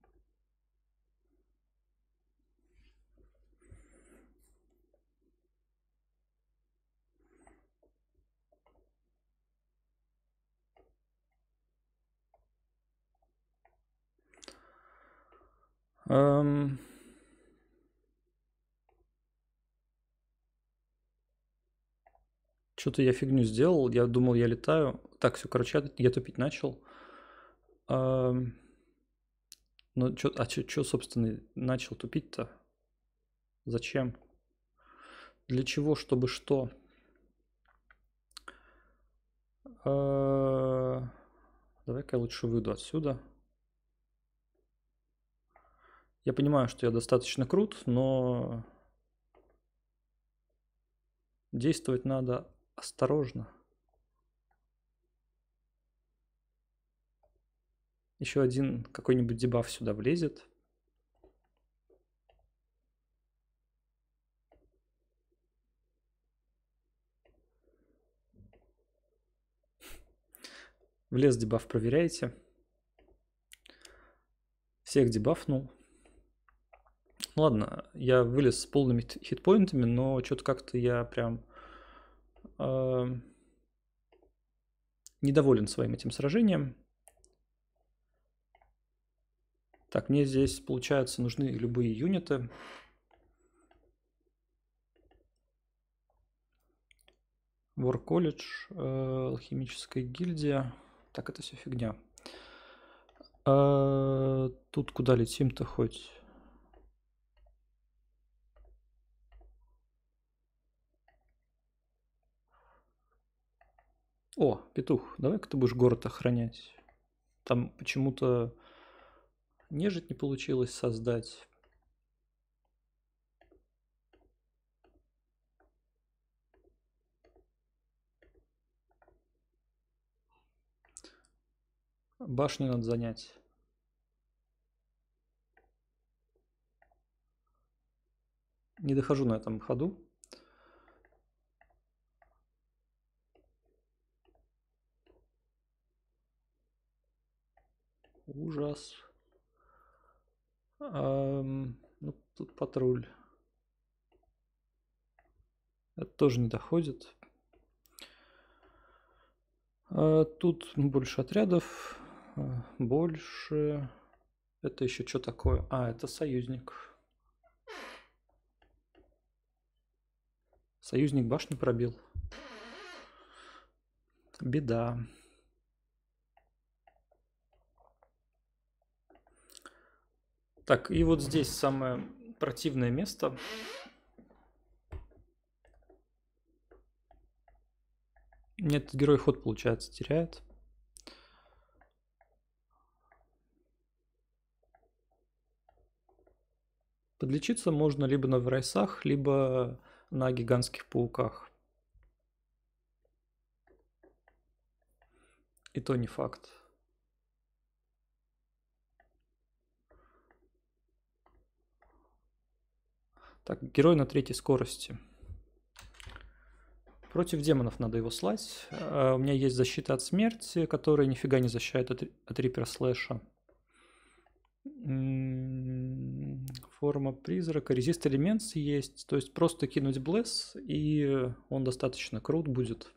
Что-то я фигню сделал. Я думал, я летаю. Так, все, короче, я тупить начал. Ну, что, собственно, начал тупить-то? Зачем? Для чего? Чтобы что? Давай-ка я лучше выйду отсюда. Я понимаю, что я достаточно крут, но действовать надо осторожно. Еще один какой-нибудь дебаф сюда влезет. Влез дебаф, проверяйте. Всех дебафнул. Ладно, я вылез с полными хитпоинтами, но что-то как-то я прям недоволен своим этим сражением. Так, мне здесь, получается, нужны любые юниты. War College, алхимическая гильдия. Так, это все фигня. Тут куда летим-то хоть? О, петух, давай-ка ты будешь город охранять. Там почему-то нежить не получилось создать. Башню надо занять. Не дохожу на этом ходу. Ужас. Ну, тут патруль. Это тоже не доходит. Тут больше отрядов. Больше. Это еще что такое? Это союзник. Союзник башню пробил. Беда. Так, и вот здесь самое противное место. Нет, герой ход, получается, теряет. Подлечиться можно либо на врайсах, либо на гигантских пауках. И то не факт. Так, герой на 3 скорости. Против демонов надо его слать. У меня есть защита от смерти, которая нифига не защищает от рипера слэша. Форма призрака. Резист элементс есть. То есть просто кинуть блесс, и он достаточно крут будет.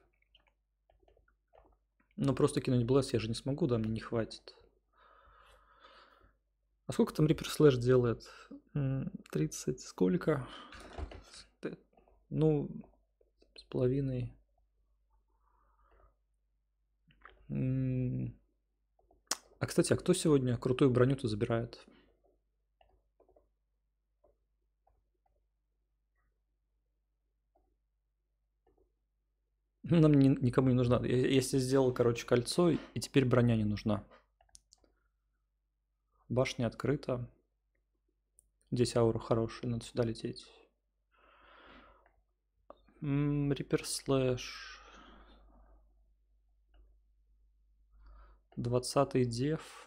Но просто кинуть блесс я же не смогу, да, мне не хватит. А сколько там рипер слэш делает? 30 сколько? Ну, с половиной. Кстати, кто сегодня крутую броню-то забирает? Нам никому не нужна. Если сделал, короче, кольцо, и теперь броня не нужна. Башня открыта. Здесь аура хорошая, надо сюда лететь. Рипер слэш. 20-й дев.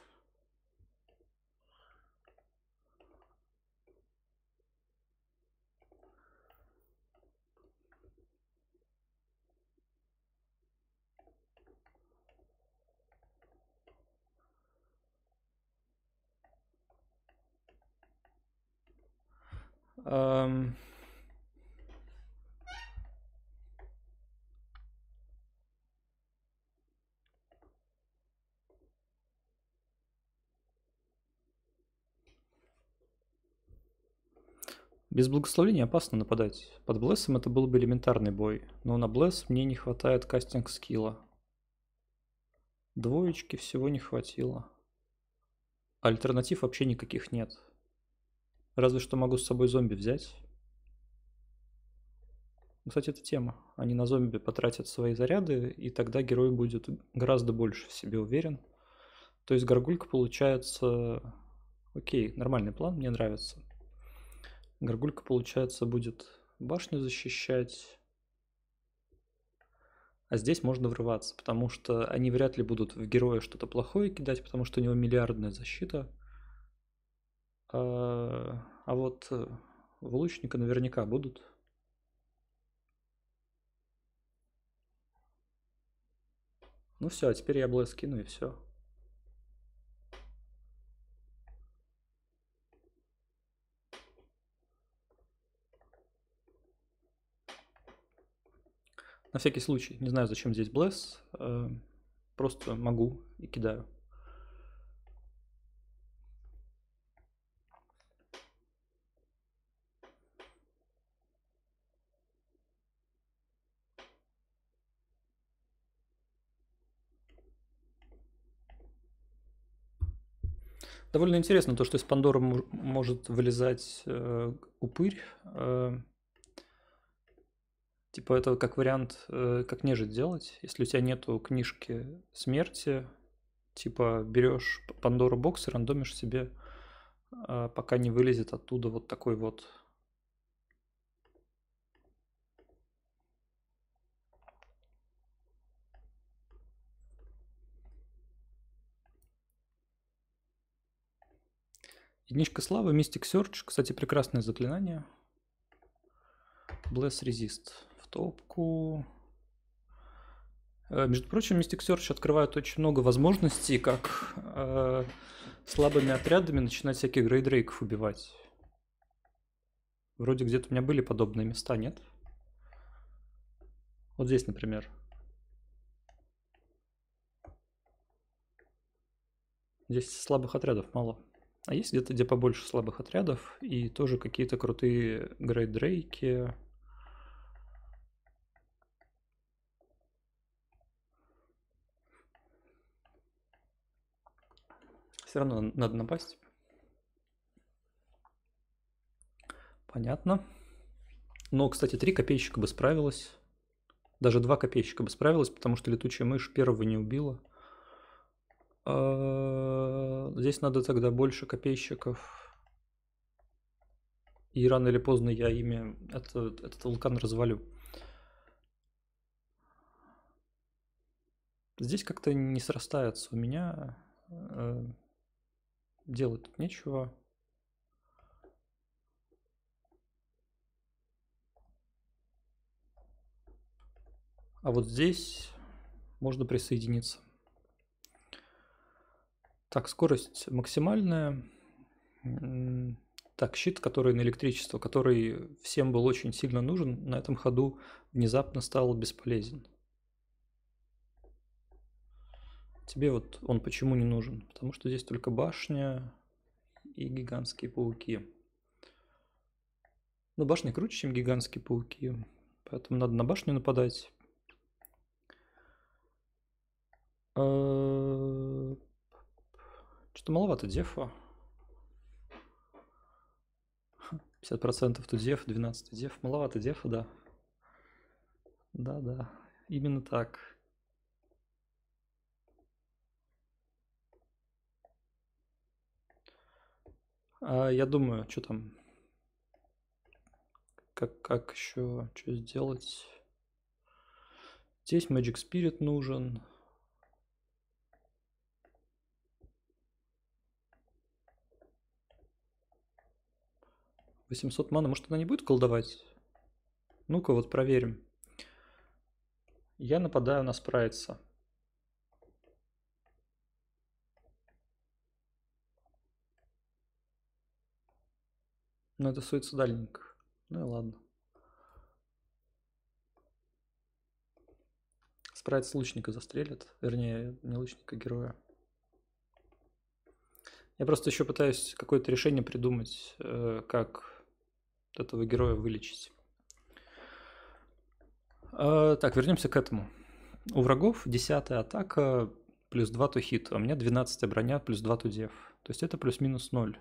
Без благословения опасно нападать. Под блессом это был бы элементарный бой, но на блесс мне не хватает кастинг скилла. 2 всего не хватило. Альтернатив вообще никаких нет. Разве что могу с собой зомби взять. Кстати, это тема. Они на зомби потратят свои заряды, и тогда герой будет гораздо больше в себе уверен. То есть горгулька получается... Окей, нормальный план, мне нравится. Горгулька, получается, будет башню защищать. А здесь можно врываться, потому что они вряд ли будут в героя что-то плохое кидать, потому что у него миллиардная защита. А вот в лучника наверняка будут. Ну все, а теперь я блэс кину и все. На всякий случай, не знаю, зачем здесь блэс, просто могу и кидаю. Довольно интересно то, что из Пандоры может вылезать упырь. Типа это как вариант, как нежить делать. Если у тебя нету книжки смерти, типа берешь Пандору бокс и рандомишь себе, пока не вылезет оттуда вот такой вот. Единичка славы, Mystic Search. Кстати, прекрасное заклинание. Bless Resist в топку. Между прочим, Mystic Search открывает очень много возможностей, как слабыми отрядами начинать всяких грейдрейков убивать. Вроде где-то у меня были подобные места, нет? Вот здесь, например. Здесь слабых отрядов мало. А есть где-то, где побольше слабых отрядов и тоже какие-то крутые грейдрейки. Все равно надо напасть. Понятно. Но, кстати, 3 копейщика бы справилась. Даже 2 копейщика бы справилась, потому что летучая мышь первого не убила. Здесь надо тогда больше копейщиков. И рано или поздно я ими этот вулкан развалю. Здесь как-то не срастается у меня. Делать тут нечего. А вот здесь можно присоединиться. Так, скорость максимальная. Так, щит, который на электричество, который всем был очень сильно нужен, на этом ходу внезапно стал бесполезен. Тебе вот он почему не нужен? Потому что здесь только башня и гигантские пауки. Но башня круче, чем гигантские пауки, поэтому надо на башню нападать. Что-то маловато дефа. 50% тут деф, 12 деф. Маловато дефа, да. Да, именно так. Я думаю, что там, как еще, что сделать. Здесь Magic Spirit нужен. $800 маны, может она не будет колдовать? Ну-ка вот проверим. Я нападаю на спрайтса. Ну это суицидальник. Ну и ладно. Спрайт с лучника застрелит. Вернее, не лучника, героя. Я просто еще пытаюсь какое-то решение придумать, как этого героя вылечить. Так, вернемся к этому. У врагов 10-я атака плюс 2 to hit, а у меня 12-я броня плюс 2 to def. То есть это плюс-минус 0.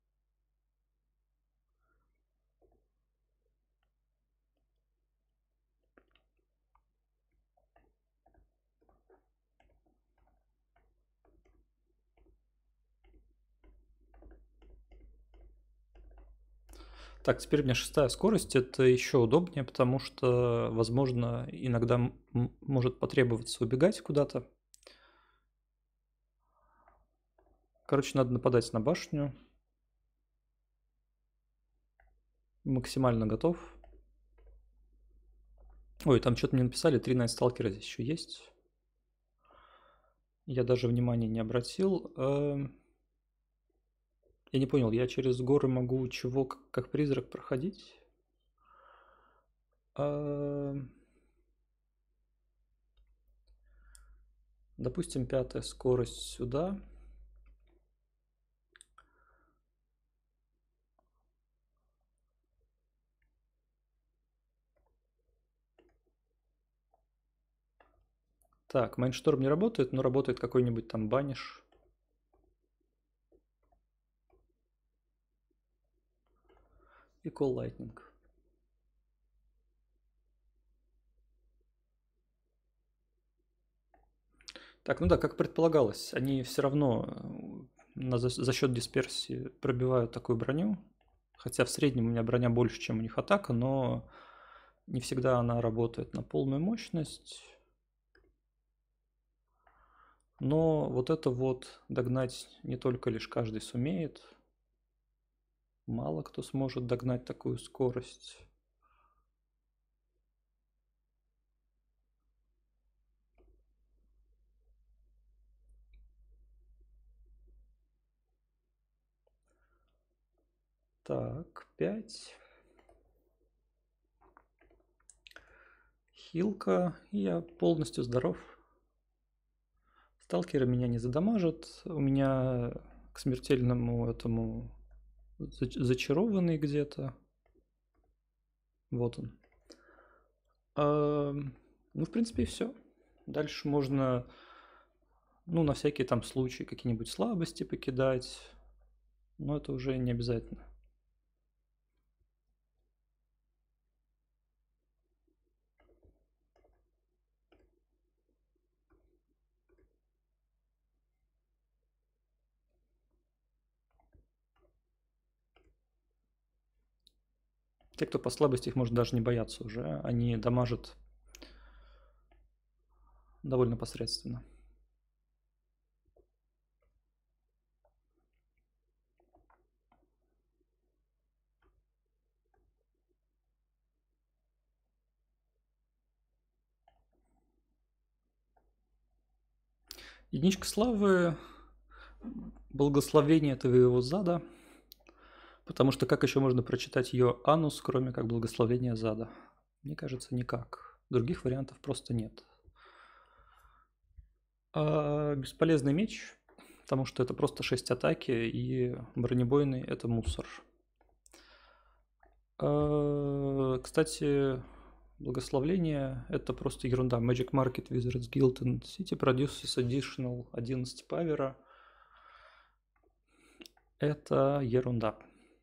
Так, теперь у меня 6-я скорость. Это еще удобнее, потому что, возможно, иногда может потребоваться убегать куда-то. Короче, надо нападать на башню. Максимально готов. Ой, там что-то мне написали, 3 Найтсталкера здесь еще есть. Я даже внимания не обратил. Я не понял, я через горы могу чего, как призрак, проходить? Допустим, 5-я скорость сюда. Так, Майншторм не работает, но работает какой-нибудь там баниш. Call Lightning. Так, ну да, как предполагалось, они все равно за счет дисперсии пробивают такую броню. Хотя в среднем у меня броня больше, чем у них атака, но не всегда она работает на полную мощность. Но вот это вот догнать не только лишь каждый сумеет. Мало кто сможет догнать такую скорость. Так, 5. Хилка, и я полностью здоров. Сталкеры меня не задамажат. У меня к смертельному этому зачарованный где-то. Вот он. Ну, в принципе, и все. Дальше можно, ну, на всякие там случаи какие-нибудь слабости покидать. Но это уже не обязательно. Те, кто по слабости, их можно даже не бояться уже. Они дамажат довольно посредственно. Единичка славы, благословение твоего зада. Потому что как еще можно прочитать ее анус, кроме как благословения зада? Мне кажется, никак. Других вариантов просто нет. Бесполезный меч, потому что это просто 6 атаки, и бронебойный это мусор. Кстати, благословление это просто ерунда. Magic Market Wizards Guild and City produces additional 11 павера. Это ерунда.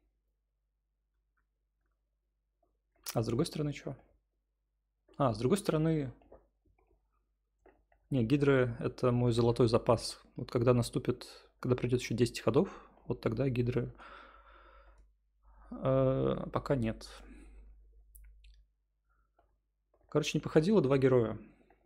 А с другой стороны, что? С другой стороны... Не, гидры – это мой золотой запас. Вот когда придет еще 10 ходов, вот тогда гидры пока нет. Короче, не походило 2 героя.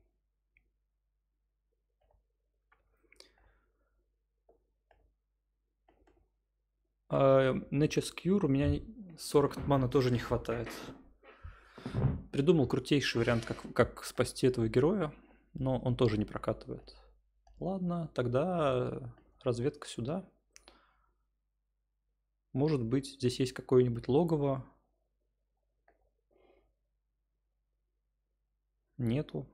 Nature's Cure у меня 40 маны тоже не хватает. Придумал крутейший вариант, как спасти этого героя, но он тоже не прокатывает. Ладно, тогда разведка сюда. Может быть, здесь есть какое-нибудь логово. Нету.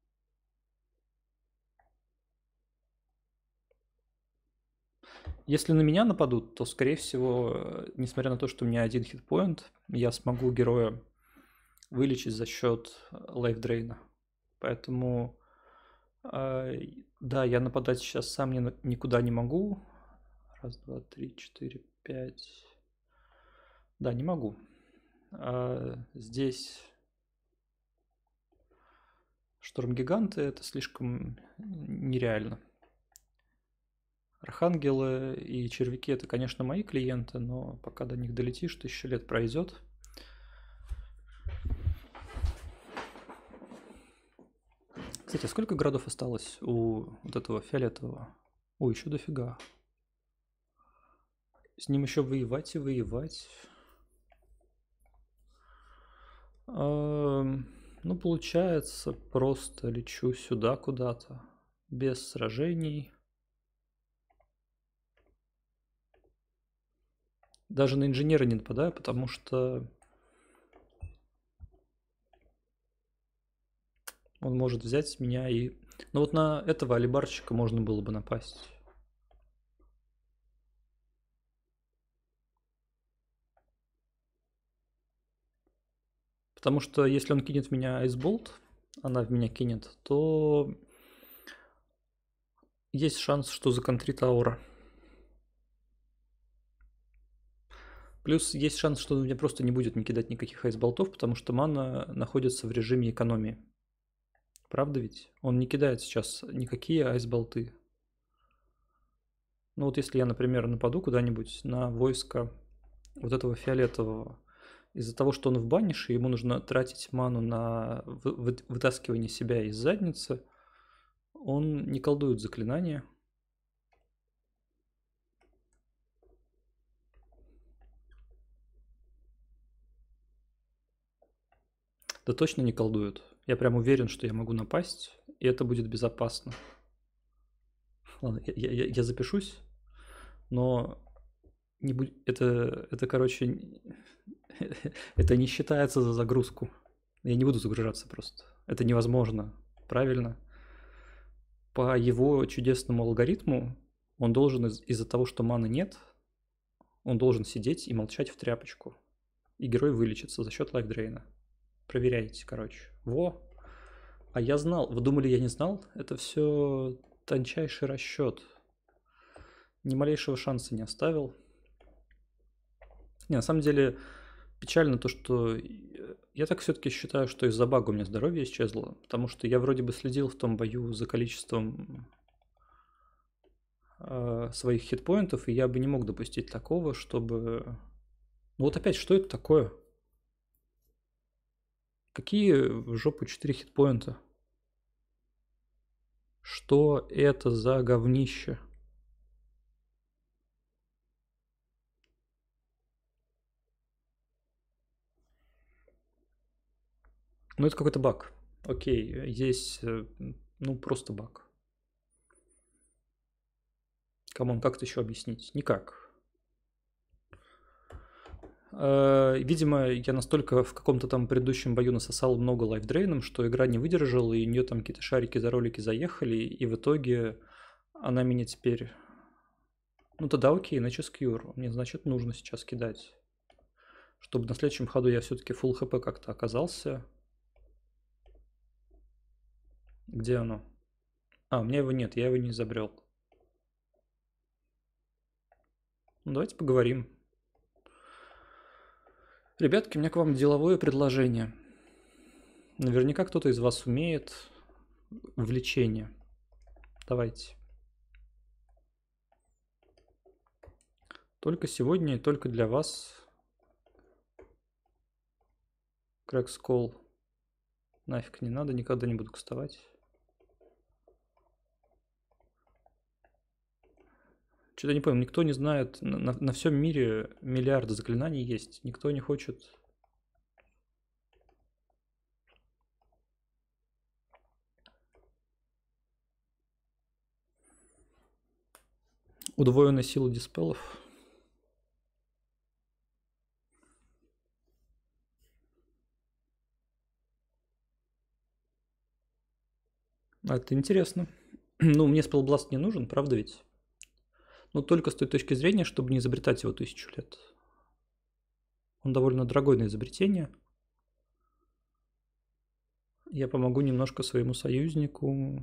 Если на меня нападут, то, скорее всего, несмотря на то, что у меня 1 хитпоинт, я смогу героя вылечить за счет лайфдрейна. Поэтому, да, я нападать сейчас сам никуда не могу. 1, 2, 3, 4, 5. Да, не могу. Здесь шторм-гиганты, это слишком нереально. Архангелы и червяки это, конечно, мои клиенты, но пока до них долетишь, 1000 лет пройдет. Кстати, сколько городов осталось у вот этого фиолетового? Ой, еще дофига. С ним еще воевать и воевать. Ну, получается, просто лечу сюда куда-то. Без сражений. Даже на инженера не нападаю, потому что он может взять меня и... Ну вот на этого алибарщика можно было бы напасть. Потому что если он кинет в меня айсболт, она в меня кинет, то есть шанс, что законтрит аура. Плюс есть шанс, что он мне просто не будет не кидать никаких айсболтов, потому что мана находится в режиме экономии. Правда ведь? Он не кидает сейчас никакие айсболты. Ну вот если я, например, нападу куда-нибудь на войско вот этого фиолетового, из-за того, что он в банише, ему нужно тратить ману на вытаскивание себя из задницы, он не колдует заклинания. Да точно не колдует. Я прям уверен, что я могу напасть, и это будет безопасно. Ладно, я запишусь, но не будь, это, короче, это не считается за загрузку. Я не буду загружаться просто. Это невозможно. Правильно? По его чудесному алгоритму он должен из-за того, что маны нет, он должен сидеть и молчать в тряпочку. И герой вылечится за счет лайфдрейна. Проверяйте, короче. Во! А я знал. Вы думали, я не знал? Это все тончайший расчет. Ни малейшего шанса не оставил. Не, на самом деле печально то, что я так все-таки считаю, что из-за бага у меня здоровье исчезло, потому что я вроде бы следил в том бою за количеством своих хитпоинтов, и я бы не мог допустить такого, чтобы... Ну вот опять, что это такое? Какие в жопу 4 хитпоинта? Что это за говнище? Ну это какой-то баг. Окей, здесь, ну просто баг. Камон, как это еще объяснить? Никак. Видимо, я настолько в каком-то там предыдущем бою насосал много лайфдрейном, что игра не выдержала, и у нее там какие-то шарики за ролики заехали, и в итоге она меня теперь... Ну тогда окей, иначе скьюр. Мне, значит, нужно сейчас кидать. Чтобы на следующем ходу я все-таки full хп как-то оказался. Где оно? А, у меня его нет, я его не изобрел. Ну, давайте поговорим. Ребятки, у меня к вам деловое предложение. Наверняка кто-то из вас умеет влечение. Давайте. Только сегодня и только для вас. Крэкскол. Нафиг не надо, никогда не буду кастовать. Что-то не понял, никто не знает, на всем мире миллиарды заклинаний есть, никто не хочет. Удвоенная сила диспелов. А это интересно. Ну, мне спелбласт не нужен, правда ведь? Но только с той точки зрения, чтобы не изобретать его 1000 лет. Он довольно дорогой на изобретение. Я помогу немножко своему союзнику.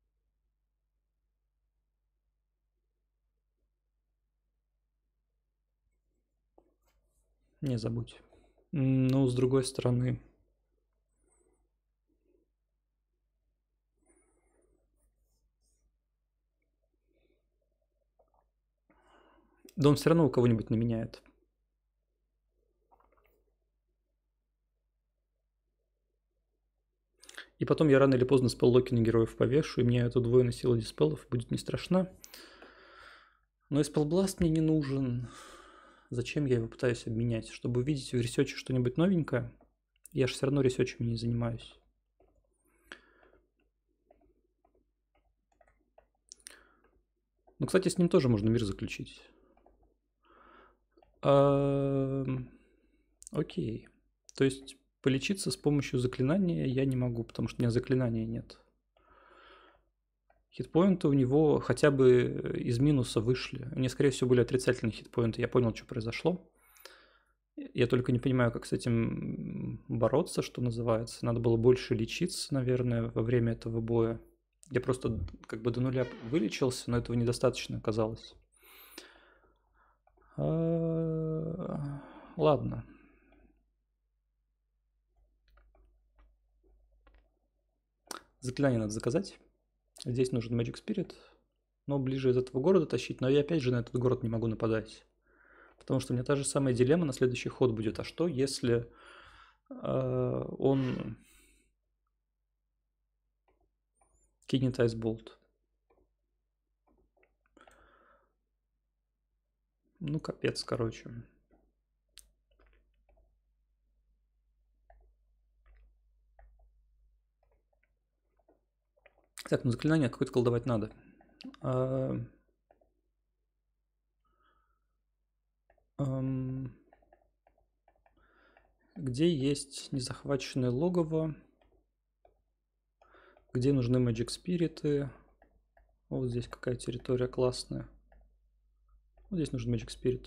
Не забудь. Ну, с другой стороны... Да он все равно у кого-нибудь наменяет. И потом я рано или поздно спеллоки на героев повешу, и мне эта удвоенная сила диспелов будет не страшна. Но и спелбласт мне не нужен. Зачем я его пытаюсь обменять? Чтобы увидеть в ресерче что-нибудь новенькое? Я же все равно ресерчами не занимаюсь. Ну, кстати, с ним тоже можно мир заключить. Окей. То есть полечиться с помощью заклинания я не могу, потому что у меня заклинания нет. Хитпоинты у него хотя бы из минуса вышли. У меня, скорее всего, были отрицательные хитпоинты. Я понял, что произошло. Я только не понимаю, как с этим бороться, что называется. Надо было больше лечиться, наверное, во время этого боя. Я просто как бы до нуля вылечился, но этого недостаточно оказалось. Ладно. Заклинание надо заказать. Здесь нужен Magic Spirit. Но ближе из этого города тащить. Но я опять же на этот город не могу нападать. Потому что у меня та же самая дилемма на следующий ход будет. А что, если он кинет Айсболт? Ну, капец, короче. Так, ну заклинание какое-то колдовать надо. Где есть незахваченное логово? Где нужны Magic Спириты? Вот здесь какая территория классная. Вот здесь нужен Magic Spirit.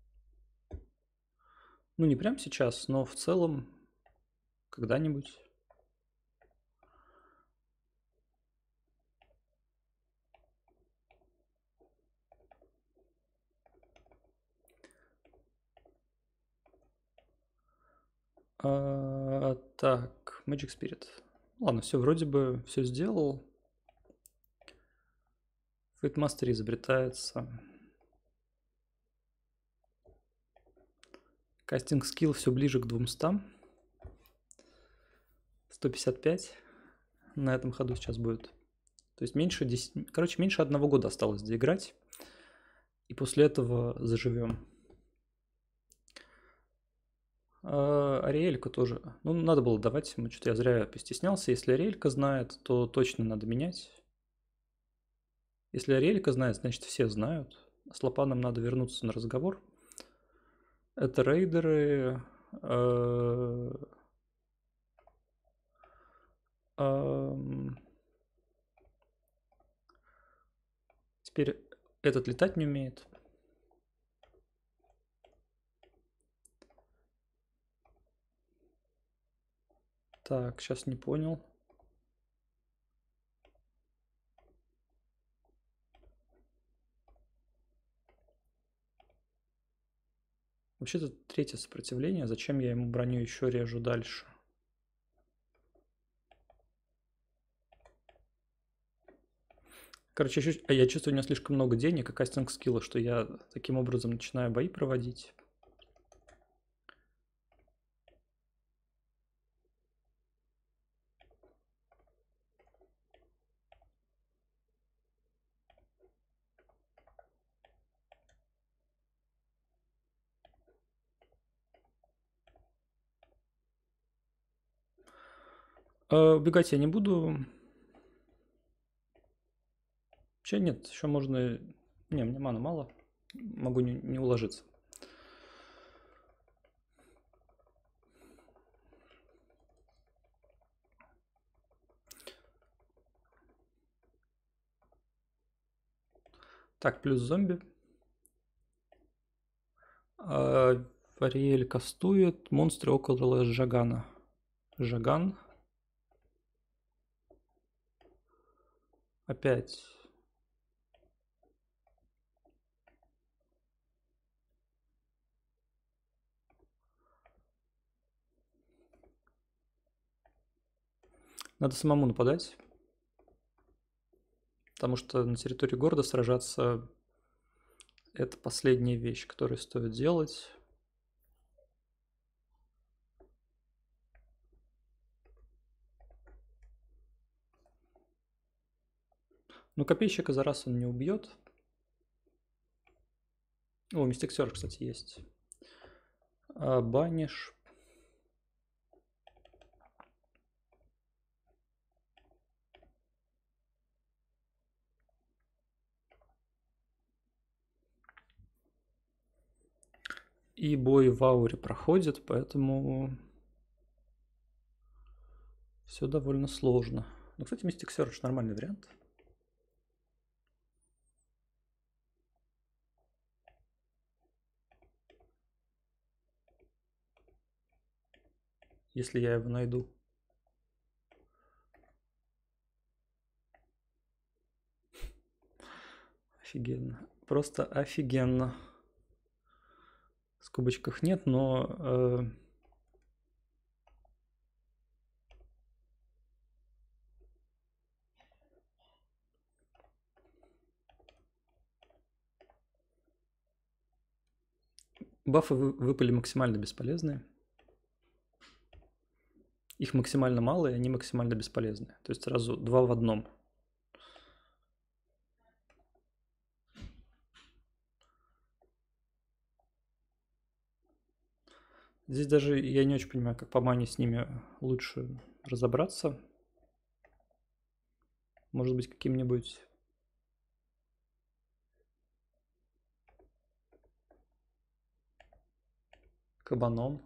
Ну, не прямо сейчас, но в целом когда-нибудь. Так, Magic Spirit. Ладно, все, вроде бы все сделал. Fate Master изобретается. Кастинг скилл все ближе к 200. 155 на этом ходу сейчас будет. То есть меньше 10... Короче, меньше 1 года осталось доиграть. И после этого заживем. Ариэлька тоже. Ну, надо было давать ему. Что-то я зря постеснялся. Если Ариэлька знает, то точно надо менять. Если Ариэлька знает, значит все знают. С Лопаном надо вернуться на разговор. Это рейдеры. Теперь этот летать не умеет. Так, сейчас не понял. Вообще-то третье сопротивление. Зачем я ему броню еще режу дальше? Короче, я чувствую, у него слишком много денег и кастинг скилла, что я таким образом начинаю бои проводить. Убегать я не буду. Вообще нет, еще можно... Не, мне мана мало. Могу не уложиться. Так, плюс зомби. Ариэль кастует. Монстры около Жагана. Жаган. Опять. Надо самому нападать. Потому что на территории города сражаться — это последняя вещь, которую стоит делать. Ну, копейщика за раз он не убьет. О, Мистик Сёрж, кстати, есть. Баниш. И бой в ауре проходит, поэтому все довольно сложно. Ну, кстати, Мистик Сёрж нормальный вариант. Если я его найду. Офигенно. Просто офигенно. скобочках нет, но бафы выпали максимально бесполезные. Их максимально мало, и они максимально бесполезны. То есть сразу два в одном. Здесь даже я не очень понимаю, как по мане с ними лучше разобраться. Может быть, каким-нибудь кабаном.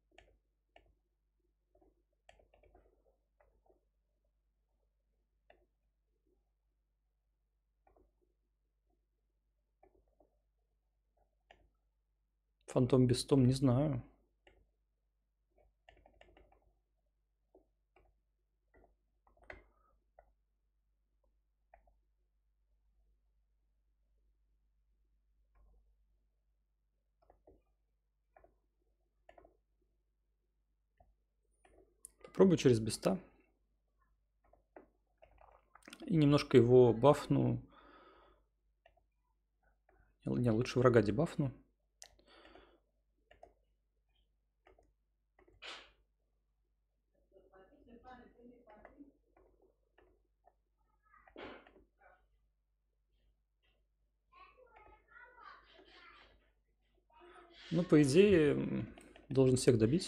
Фантом Бестом, не знаю. Попробую через Беста. И немножко его бафну. Не, лучше врага дебафну. Ну, по идее, должен всех добить.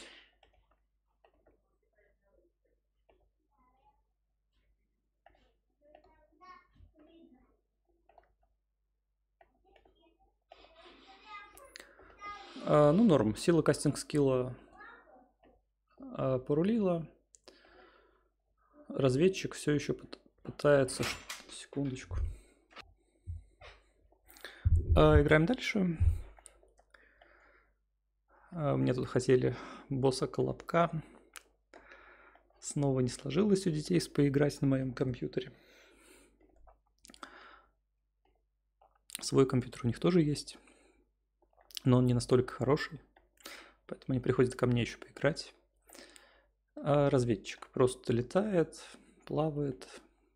Ну, норм. Сила кастинг скилла порулила. Разведчик все еще пытается... Секундочку. Играем дальше. Мне тут хотели босса Колобка. Снова не сложилось у детей поиграть на моем компьютере. Свой компьютер у них тоже есть. Но он не настолько хороший. Поэтому они приходят ко мне еще поиграть. Разведчик просто летает, плавает.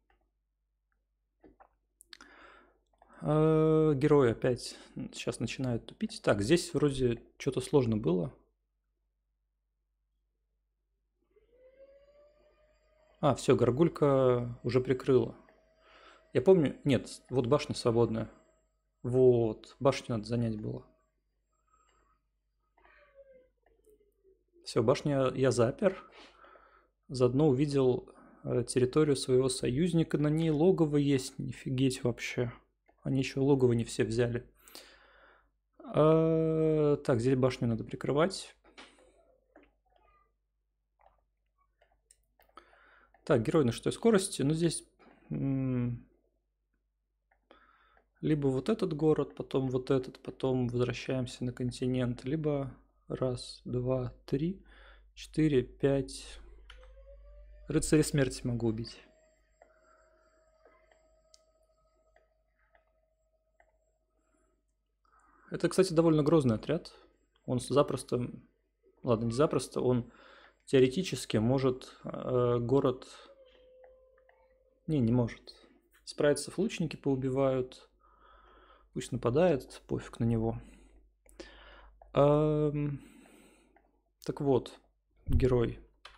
Герои опять сейчас начинают тупить. Так, здесь вроде что-то сложно было. Все, горгулька уже прикрыла. Я помню... Нет, вот башня свободная. Вот, башню надо занять было. Все, башню я запер. Заодно увидел территорию своего союзника. На ней логово есть. Нифигеть вообще. Они еще логово не все взяли. Так, здесь башню надо прикрывать. Так, герой на 6 скорости. Ну, здесь либо вот этот город, потом вот этот, потом возвращаемся на континент. Либо раз, два, три, 4, 5. Рыцаря смерти могу убить. Это, кстати, довольно грозный отряд. Он запросто... Ладно, не запросто. Он теоретически может город... Не может. Справиться лучники поубивают. Пусть нападает, пофиг на него. Так вот, герой.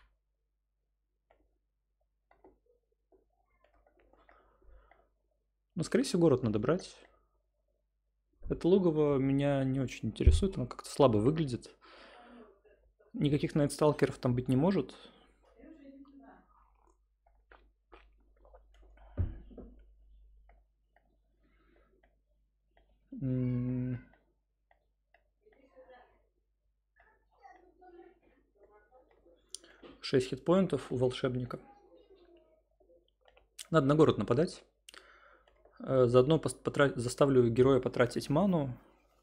Ну, скорее всего, город надо брать. Это логово меня не очень интересует, оно как-то слабо выглядит. Никаких найтсталкеров там быть не может. Шесть хитпоинтов у волшебника. Надо на город нападать. Заодно заставлю героя потратить ману.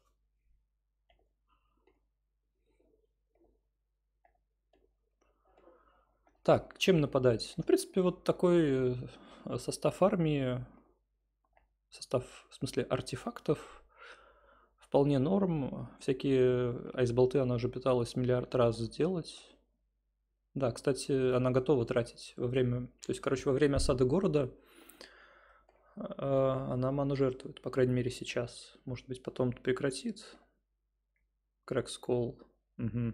Так, чем нападать? Ну, в принципе, вот такой состав армии, состав, в смысле, артефактов, вполне норм. Всякие айсболты она уже пыталась миллиард раз сделать. Да, кстати, она готова тратить во время... То есть, короче, во время осады города она ману жертвует, по крайней мере, сейчас. Может быть, потом прекратит. Crack Skull. Угу.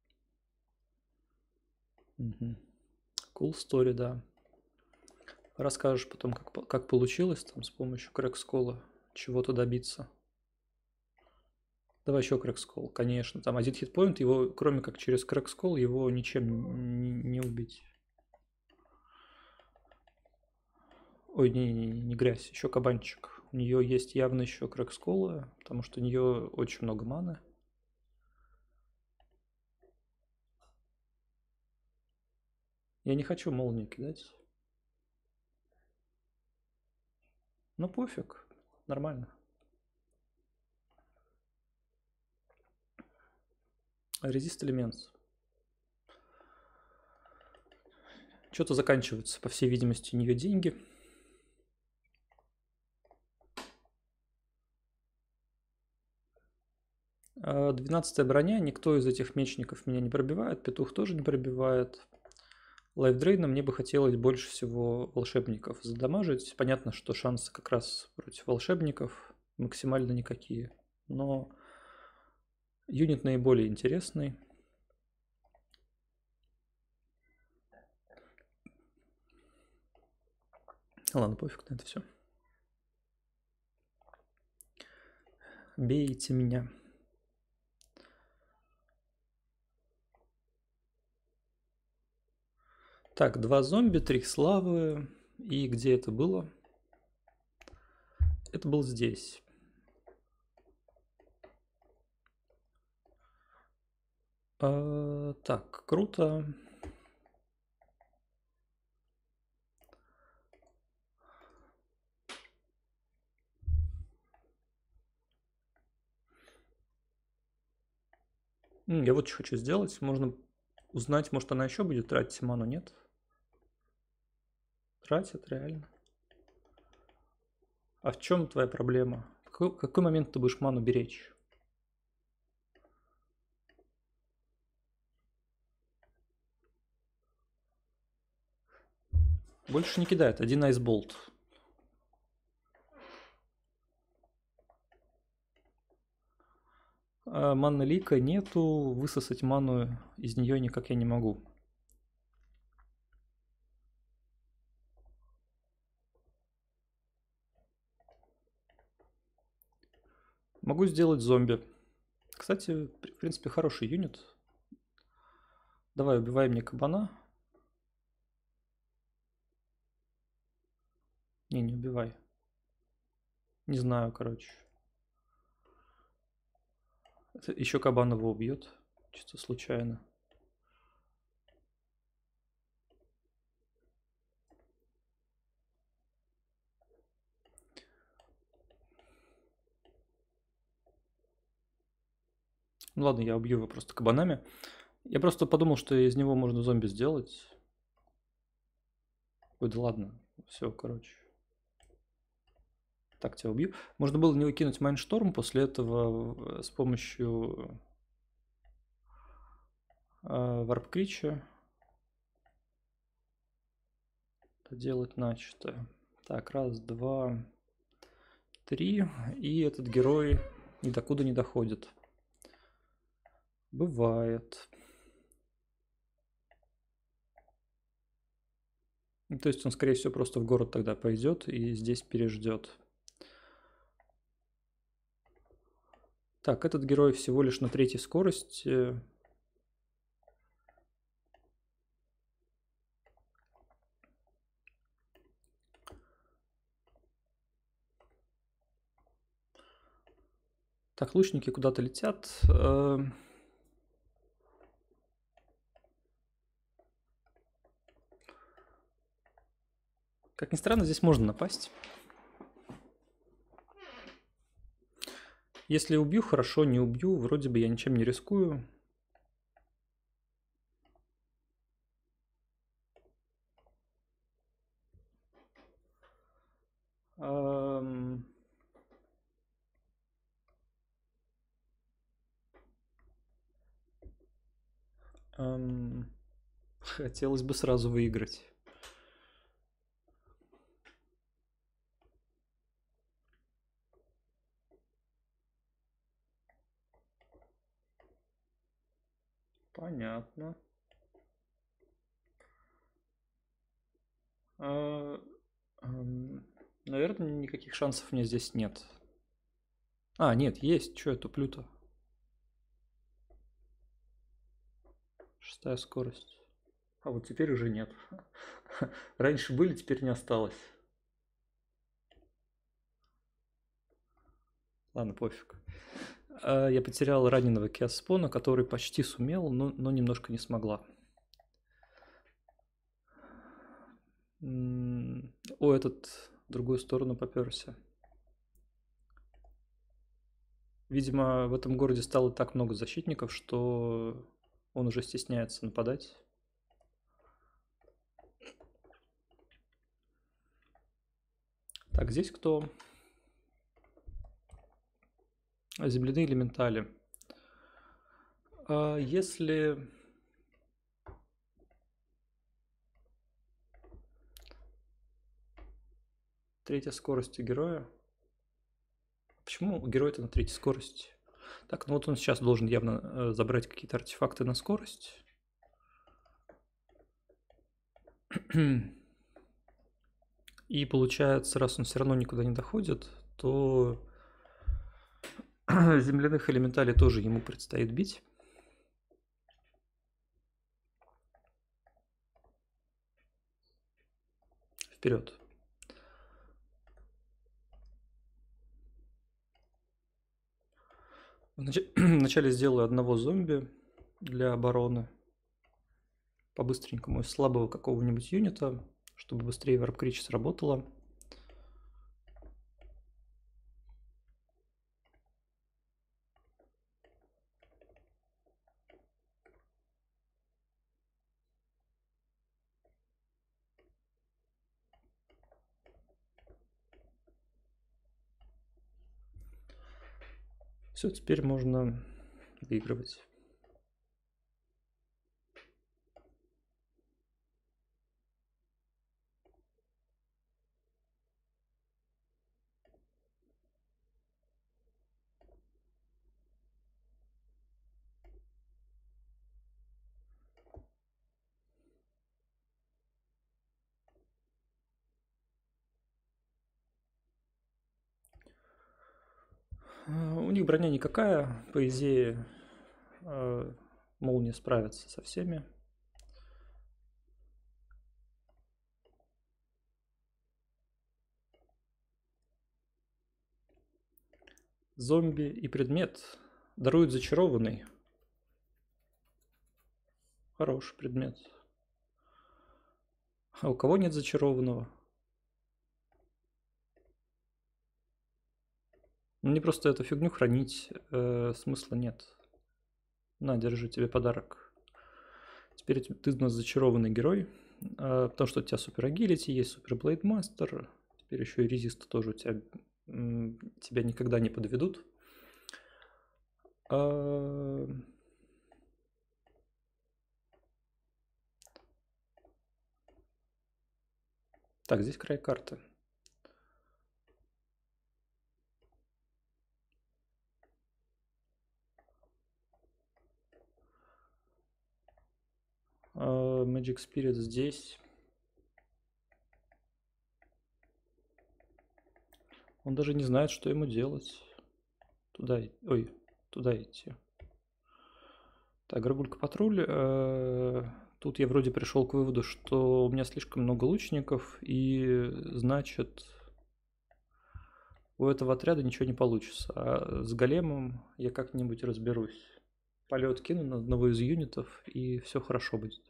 Угу. Cool story, да. Расскажешь потом, как получилось там с помощью Crack Skull чего-то добиться. Давай еще Crack Skull, конечно. Там один хитпоинт, его, кроме как через Crack Skull, его ничем не убить. Ой, не грязь, еще кабанчик. У нее есть явно еще Crack Skull, потому что у нее очень много маны. Я не хочу молнию кидать. Ну пофиг, нормально. Resist Elements. Что-то заканчиваются, по всей видимости, у нее деньги. А 12-я броня, никто из этих мечников меня не пробивает, петух тоже не пробивает. Лайфдрейна мне бы хотелось больше всего волшебников задамажить. Понятно, что шансы как раз против волшебников максимально никакие. Но юнит наиболее интересный. Ладно, пофиг на это все. Бейте меня. Так, 2 зомби, 3 славы. И где это было? Это был здесь. Так, круто. Я вот что хочу сделать. Можно узнать, может она еще будет тратить ману, нет? Тратит, реально. А в чем твоя проблема? В какой момент ты будешь ману беречь? Больше не кидает. Один айсболт. Манны лика нету. Высосать ману из нее никак я не могу. Могу сделать зомби. Кстати, в принципе, хороший юнит. Давай, убивай мне кабана. Не убивай. Не знаю, короче. Это еще кабан его убьет. Чисто случайно. Ну ладно, я убью его просто кабанами. Я просто подумал, что из него можно зомби сделать. Ой, да ладно. Все, короче. Так, тебя убью. Можно было не выкинуть Майншторм, после этого с помощью варп-крича делать начато. Так, раз, два, три. И этот герой ни докуда не доходит. Бывает. То есть он, скорее всего, просто в город тогда пойдет и здесь переждет. Так, этот герой всего лишь на 3-й скорости. Так, лучники куда-то летят. Как ни странно, здесь можно напасть. Если убью, хорошо, не убью. Вроде бы я ничем не рискую. Хотелось бы сразу выиграть. Понятно. Наверное, никаких шансов у меня здесь нет. А, нет, есть. Чё я туплю-то? 6-я скорость. А вот теперь уже нет. Раньше были, теперь не осталось. Ладно, пофиг. Я потерял раненого Киаспона, который почти сумел, но немножко не смогла. О, этот в другую сторону попёрся. Видимо, в этом городе стало так много защитников, что он уже стесняется нападать. Так, здесь кто? Земляные элементали. Если... Третья скорость у героя. Почему герой-то на третьей скорости? Так, ну вот он сейчас должен явно забрать какие-то артефакты на скорость. И получается, раз он все равно никуда не доходит, то земляных элементалей тоже ему предстоит бить. Вперед. Вначале сделаю одного зомби для обороны. По-быстренькому из слабого какого-нибудь юнита, чтобы быстрее варп-крич сработала. Все, теперь можно выигрывать. У них броня никакая, по идее, молния справится со всеми. Зомби и предмет дарует зачарованный. Хороший предмет. А у кого нет зачарованного? Мне просто эту фигню хранить смысла нет. На, держи, тебе подарок. Теперь ты у нас зачарованный герой, потому что у тебя супер агилити, есть супер блейдмастер, теперь еще и резисты тоже у тебя, тебя никогда не подведут. Так, здесь край карты. Magic Spirit здесь. Он даже не знает, что ему делать. Туда, ой, туда идти. Так, Горгулька патруль. Тут я вроде пришел к выводу, что у меня слишком много лучников, и значит у этого отряда ничего не получится. А с големом я как-нибудь разберусь. Полет кину на одного из юнитов, и все хорошо будет.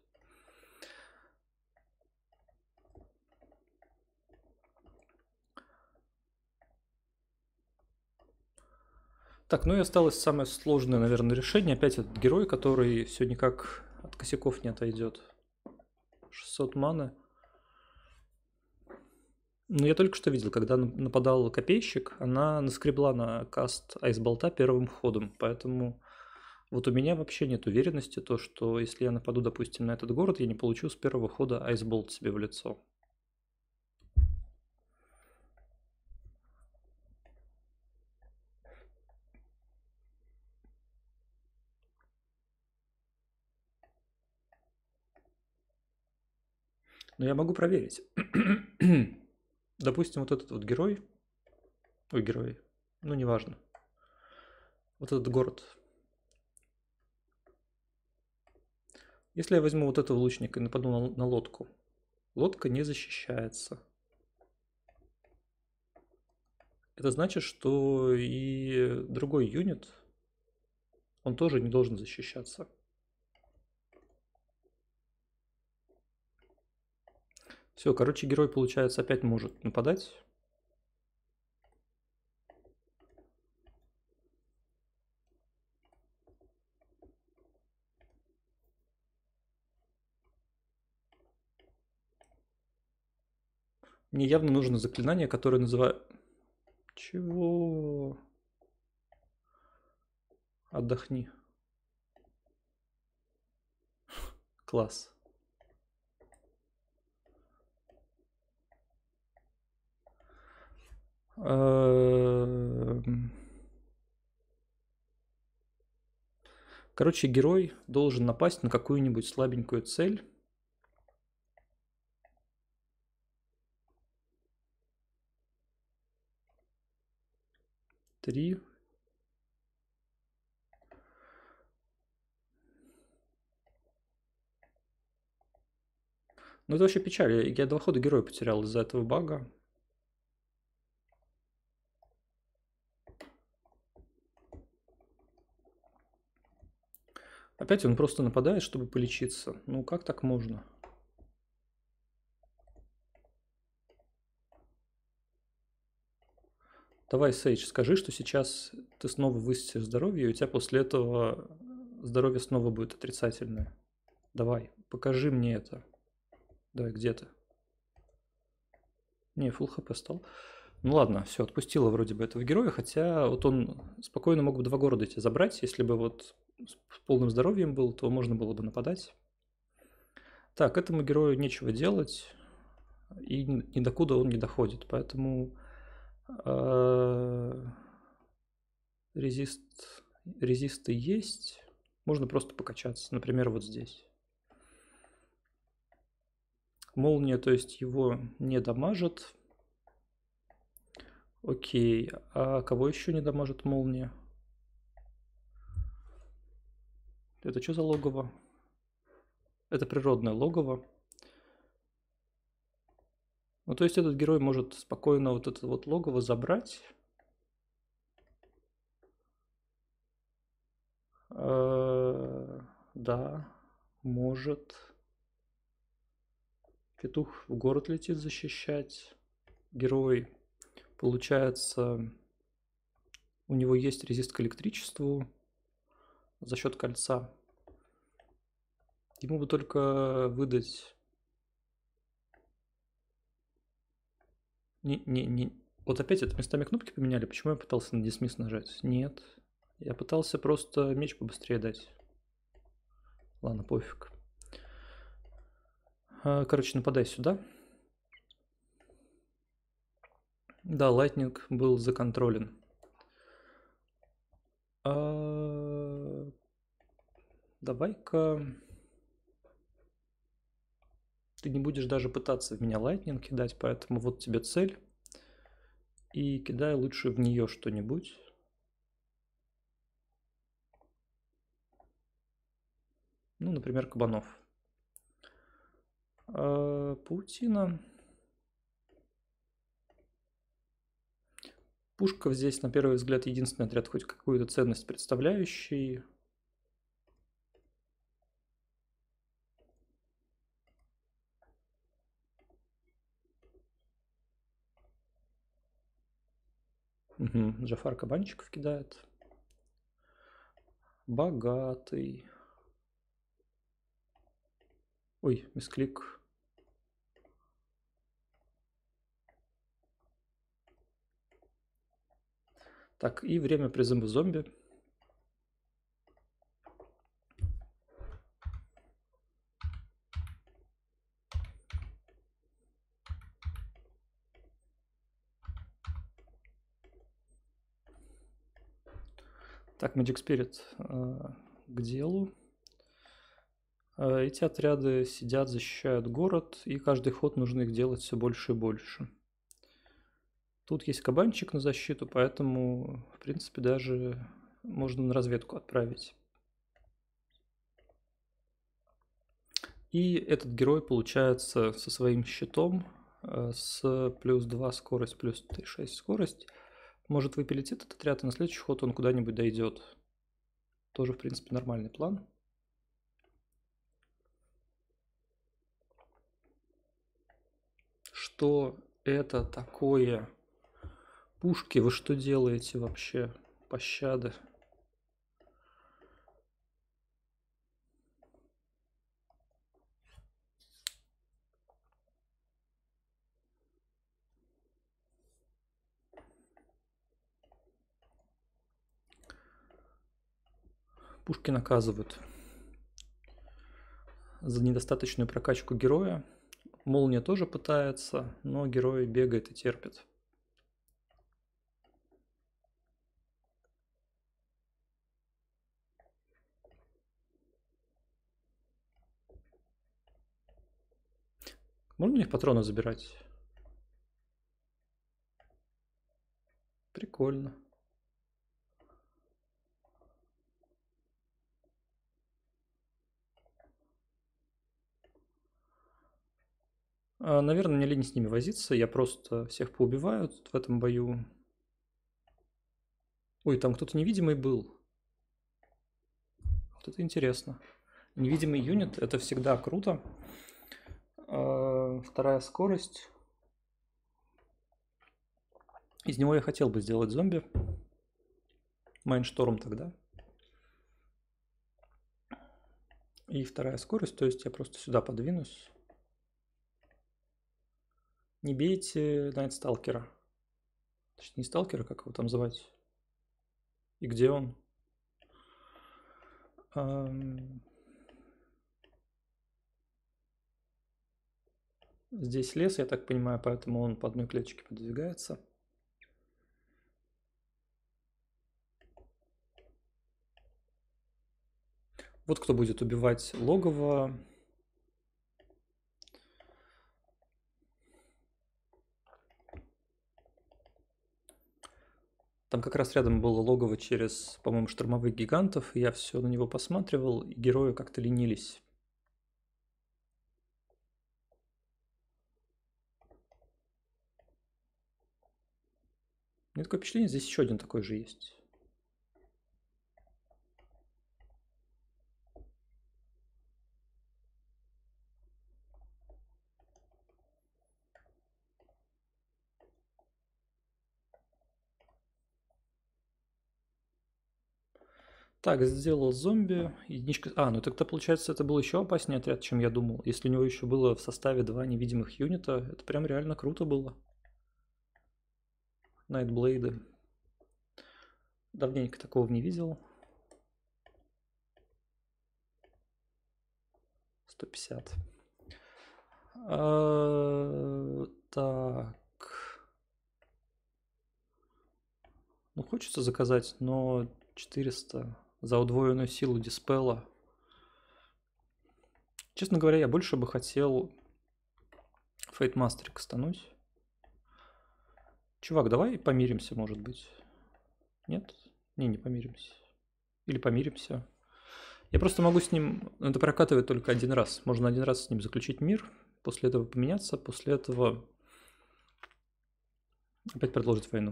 Так, ну и осталось самое сложное, наверное, решение. Опять этот герой, который все никак от косяков не отойдет. 600 маны. Ну, я только что видел, когда нападал копейщик, она наскребла на каст айсболта первым ходом, поэтому Вот у меня вообще нет уверенности, то, что если я нападу, допустим, на этот город, я не получу с первого хода айсболт себе в лицо. Но я могу проверить. Допустим, вот этот вот герой, герой, ну неважно, вот этот город. Если я возьму вот этого лучника и нападу на лодку, лодка не защищается. Это значит, что и другой юнит, он тоже не должен защищаться. Все, короче, герой, получается, опять может нападать. Мне явно нужно заклинание, которое называю... Чего? Отдохни. Класс. Короче, герой должен напасть на какую-нибудь слабенькую цель. Три. Ну это вообще печаль. Я 2 хода героя потерял из-за этого бага. Опять он просто нападает, чтобы полечиться. Ну как так можно? Давай, Сейдж, скажи, что сейчас ты снова высосешь здоровье, и у тебя после этого здоровье снова будет отрицательное. Давай, покажи мне это. Давай, где ты? Не, фулл хп стал. Ну ладно, все, отпустила вроде бы этого героя, хотя вот он спокойно мог бы 2 города эти забрать, если бы вот с полным здоровьем был, то можно было бы нападать. Так, этому герою нечего делать, и ни докуда он не доходит, поэтому резисты есть, можно просто покачаться, например, вот здесь. Молния, то есть его не дамажит. Окей, а кого еще не дамажит молния? Это что за логово? Это природное логово. Ну, то есть этот герой может спокойно вот это вот логово забрать. Да, может. Петух в город летит защищать. Герой, получается, у него есть резист к электричеству за счет кольца. Ему бы только выдать... Не. Вот опять это местами кнопки поменяли. Почему я пытался на дисмисс нажать? Нет. Я пытался просто меч побыстрее дать. Ладно, пофиг. Короче, нападай сюда. Да, лайтнинг был законтролен. Давай-ка... Ты не будешь даже пытаться в меня лайтнинг кидать, поэтому вот тебе цель. И кидай лучше в нее что-нибудь. Ну, например, кабанов. Паутина. Пушка здесь, на первый взгляд, единственный отряд, хоть какую-то ценность представляющий. Угу. Джафар кабанчиков кидает. Богатый. Ой, мисклик. Так, и время призыва зомби. Так, Magic Spirit к делу. Эти отряды сидят, защищают город, и каждый ход нужно их делать все больше и больше. Тут есть кабанчик на защиту, поэтому, в принципе, даже можно на разведку отправить. И этот герой, получается, со своим щитом, с плюс 2 скорость, плюс 6 скорость, может выпилить этот отряд, и на следующий ход он куда-нибудь дойдет. Тоже, в принципе, нормальный план. Что это такое? Пушки, вы что делаете вообще? Пощады. Пушки наказывают за недостаточную прокачку героя. Молния тоже пытается, но герой бегает и терпит. Можно у них патроны забирать? Прикольно. Наверное, мне лень с ними возиться. Я просто всех поубиваю в этом бою. Ой, там кто-то невидимый был. Вот это интересно. Невидимый юнит, это всегда круто. Вторая скорость. Из него я хотел бы сделать зомби. Майншторм тогда. И вторая скорость, то есть я просто сюда подвинусь. Не бейте Найтсталкера. Точнее, не сталкера, как его там звать. И где он? Здесь лес, я так понимаю, поэтому он по одной клеточке подвигается. Вот кто будет убивать логово. Там как раз рядом было логово через, по-моему, штормовых гигантов. И я все на него посматривал, и герои как-то ленились. У меня такое впечатление, здесь еще один такой же есть. Так, сделал зомби. Единичка. Ну тогда получается это был еще опаснее отряд, чем я думал. Если у него еще было в составе 2 невидимых юнита, это прям реально круто было. Найтблейды. Давненько такого не видел. 150. Так. Ну, хочется заказать, но 400 за удвоенную силу диспела. Честно говоря, я больше бы хотел Фейтмастерик стануть. Чувак, давай помиримся, может быть. Нет? Не помиримся. Или помиримся. Я просто могу с ним... Это прокатывает только один раз. Можно один раз с ним заключить мир, после этого поменяться, после этого опять продолжить войну.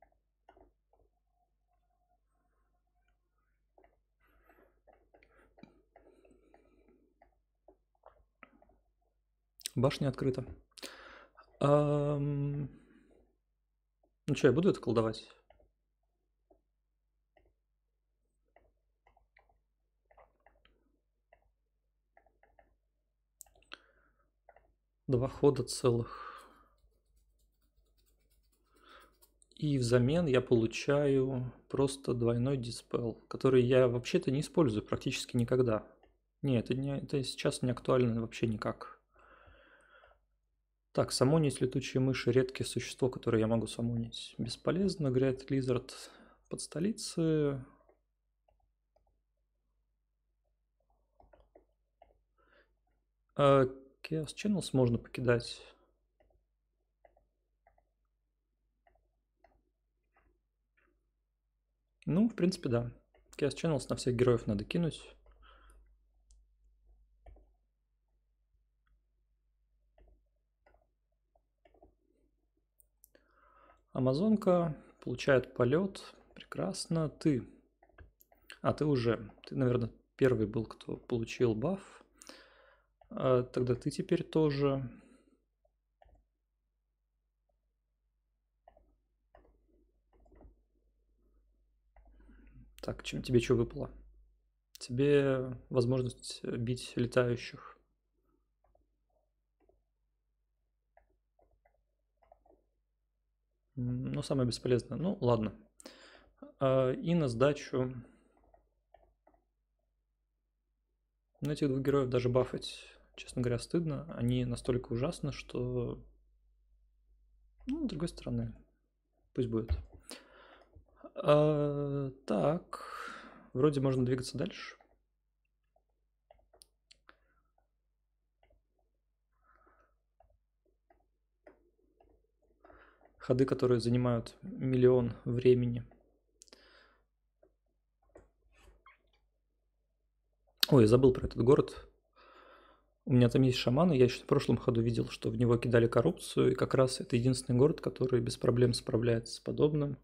Башня открыта. Ну что, я буду это колдовать? Два хода целых. И взамен я получаю просто двойной диспел, который я вообще-то не использую практически никогда. Нет, это сейчас не актуально вообще никак. Так, самонить летучие мыши — редкое существо, которое я могу самонить. Бесполезно. Грейт Лизард под столицы. Chaos Channels можно покидать. Ну, в принципе, да. Chaos Channels на всех героев надо кинуть. Амазонка получает полет. Прекрасно. Ты. Ты уже. Ты, наверное, первый был, кто получил баф. Тогда ты теперь тоже. Так, тебе что выпало? Тебе возможность бить летающих. Ну, самое бесполезное. Ну, ладно. И на сдачу... На этих двух героев даже бафать, честно говоря, стыдно. Они настолько ужасны, что... Ну, с другой стороны, пусть будет. Так, вроде можно двигаться дальше. Ходы, которые занимают миллион времени. Ой, я забыл про этот город. У меня там есть шаманы. Я еще в прошлом ходу видел, что в него кидали коррупцию. И как раз это единственный город, который без проблем справляется с подобным.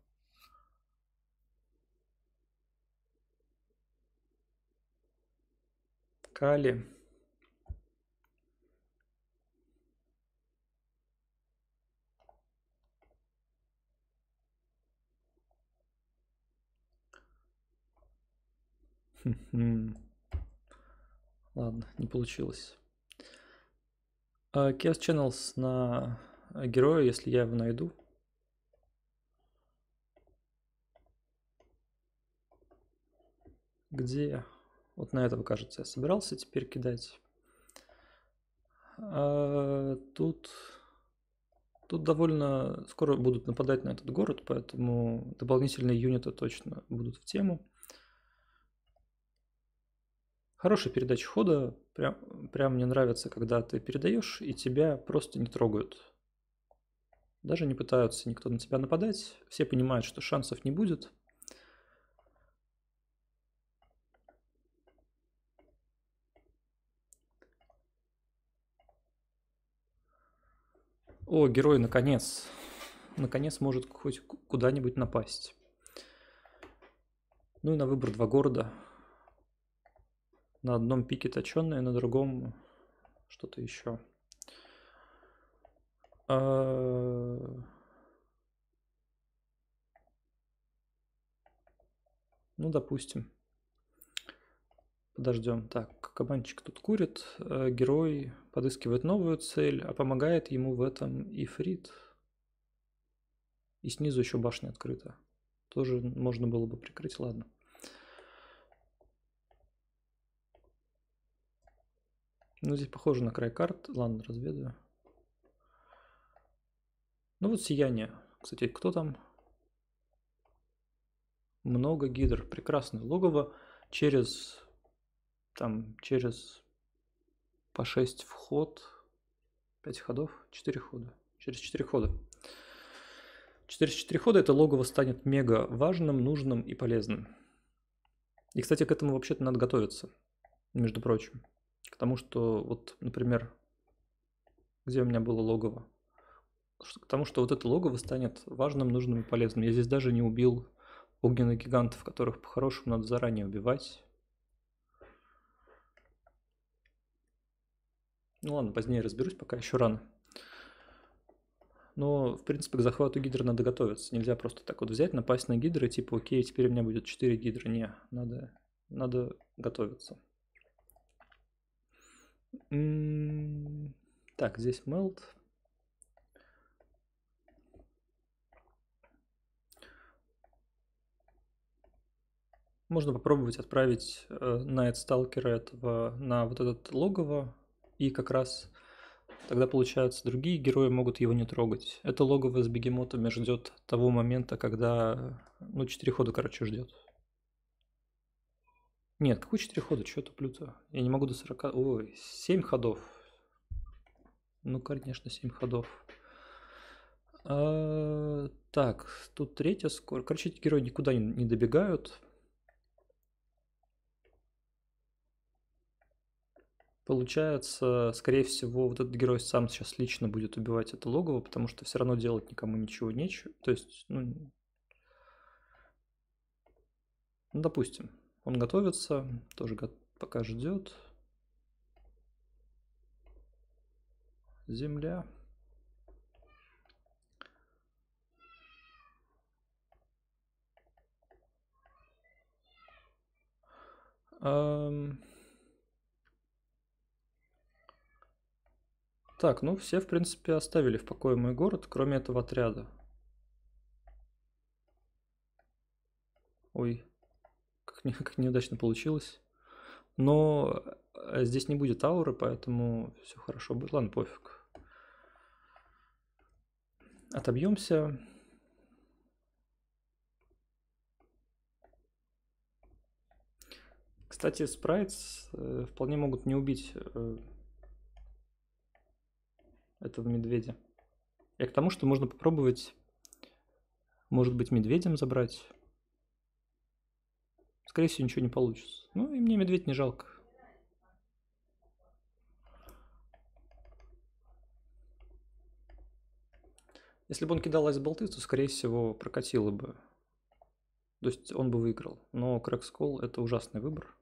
Кали. Ладно, не получилось. Chaos Channels на героя, если я его найду. Где? Вот на этого, кажется, я собирался теперь кидать. Тут довольно скоро будут нападать на этот город, поэтому дополнительные юниты точно будут в тему. Хорошая передача хода. Прям мне нравится, когда ты передаешь, и тебя просто не трогают. Даже не пытаются никто на тебя нападать. Все понимают, что шансов не будет. О, герой, наконец. Наконец может хоть куда-нибудь напасть. Ну и на выбор 2 города. На одном пике точёное, на другом что-то еще. Ну, допустим. Подождем. Так, кабанчик тут курит. Герой подыскивает новую цель, а помогает ему в этом Ифрит. И снизу еще башня открыта. Тоже можно было бы прикрыть, ладно. Ну, здесь похоже на край карт. Ладно, разведаю. Ну, вот сияние. Кстати, кто там? Много гидр. Прекрасное логово. Через по 6 вход. 5 ходов. 4 хода. Через 4 хода. Через 4 хода это логово станет мега важным, нужным и полезным. И, кстати, к этому вообще-то надо готовиться, между прочим. К тому, что вот, например, где у меня было логово? К тому, что вот это логово станет важным, нужным и полезным. Я здесь даже не убил огненных гигантов, которых по-хорошему надо заранее убивать. Ну ладно, позднее разберусь, пока еще рано. Но, в принципе, к захвату гидры надо готовиться. Нельзя просто так вот взять, напасть на гидры, типа, окей, теперь у меня будет 4 гидры. Не, надо готовиться. Так, здесь мелт. Можно попробовать отправить Найт Сталкера этого на вот этот логово. И как раз тогда, получается, другие герои могут его не трогать. Это логово с бегемотами ждет того момента, когда... Ну, 4 хода, короче, ждет. Нет, какой 4 хода? Чего я туплю-то? Я не могу до 40... Ой, 7 ходов. Ну, конечно, 7 ходов. Так, тут третья скорость. Короче, эти герои никуда не добегают. Получается, скорее всего, вот этот герой сам сейчас лично будет убивать это логово, потому что все равно делать никому ничего нечего. То есть, ну, допустим, он готовится, тоже пока ждет. Земля. Так, ну все, в принципе, оставили в покое мой город, кроме этого отряда. Ой, как неудачно получилось. Но здесь не будет ауры, поэтому все хорошо будет. Ладно, пофиг. Отобьемся. Кстати, спрайтс вполне могут не убить этого медведя. Я к тому, что можно попробовать, может быть, медведем забрать. Скорее всего, ничего не получится. Ну, и мне медведь не жалко. Если бы он кидал айсболты, то, скорее всего, прокатило бы. То есть он бы выиграл. Но Крэкскол — это ужасный выбор.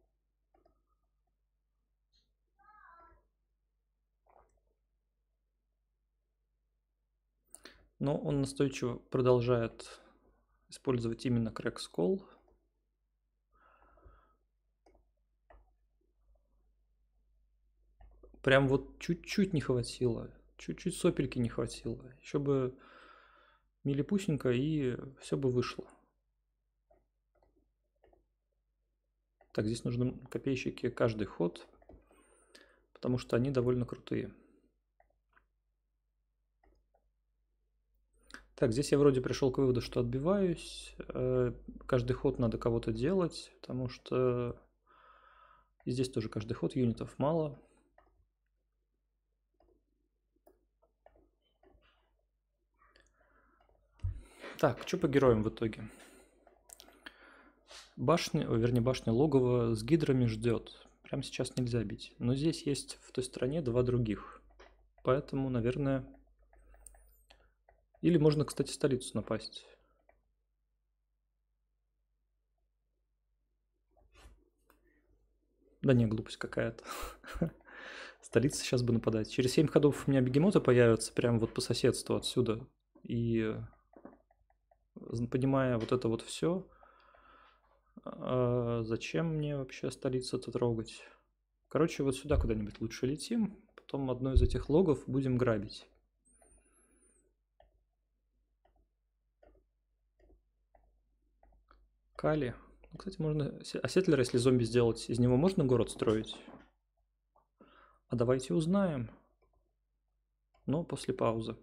Но он настойчиво продолжает использовать именно Крэкскол. Прям вот чуть-чуть не хватило. Чуть-чуть сопельки не хватило. Еще бы милипусенько, и все бы вышло. Так, здесь нужны копейщики каждый ход, потому что они довольно крутые. Так, здесь я вроде пришел к выводу, что отбиваюсь. Каждый ход надо кого-то делать, потому что и здесь тоже каждый ход, юнитов мало. Так, что по героям в итоге? Башня, вернее, башня логово с гидрами ждет. Прямо сейчас нельзя бить. Но здесь есть в той стороне два других. Поэтому, наверное... Или можно, кстати, столицу напасть. Да не, глупость какая-то. Столица сейчас бы нападать. Через 7 ходов у меня бегемоты появятся прямо вот по соседству отсюда. И понимая вот это вот все, зачем мне вообще столицу-то трогать? Короче, вот сюда куда-нибудь лучше летим. Потом одно из этих логов будем грабить. Кали. Ну, кстати, можно... А Сетлер, если зомби сделать, из него можно город строить? А давайте узнаем. Но после паузы.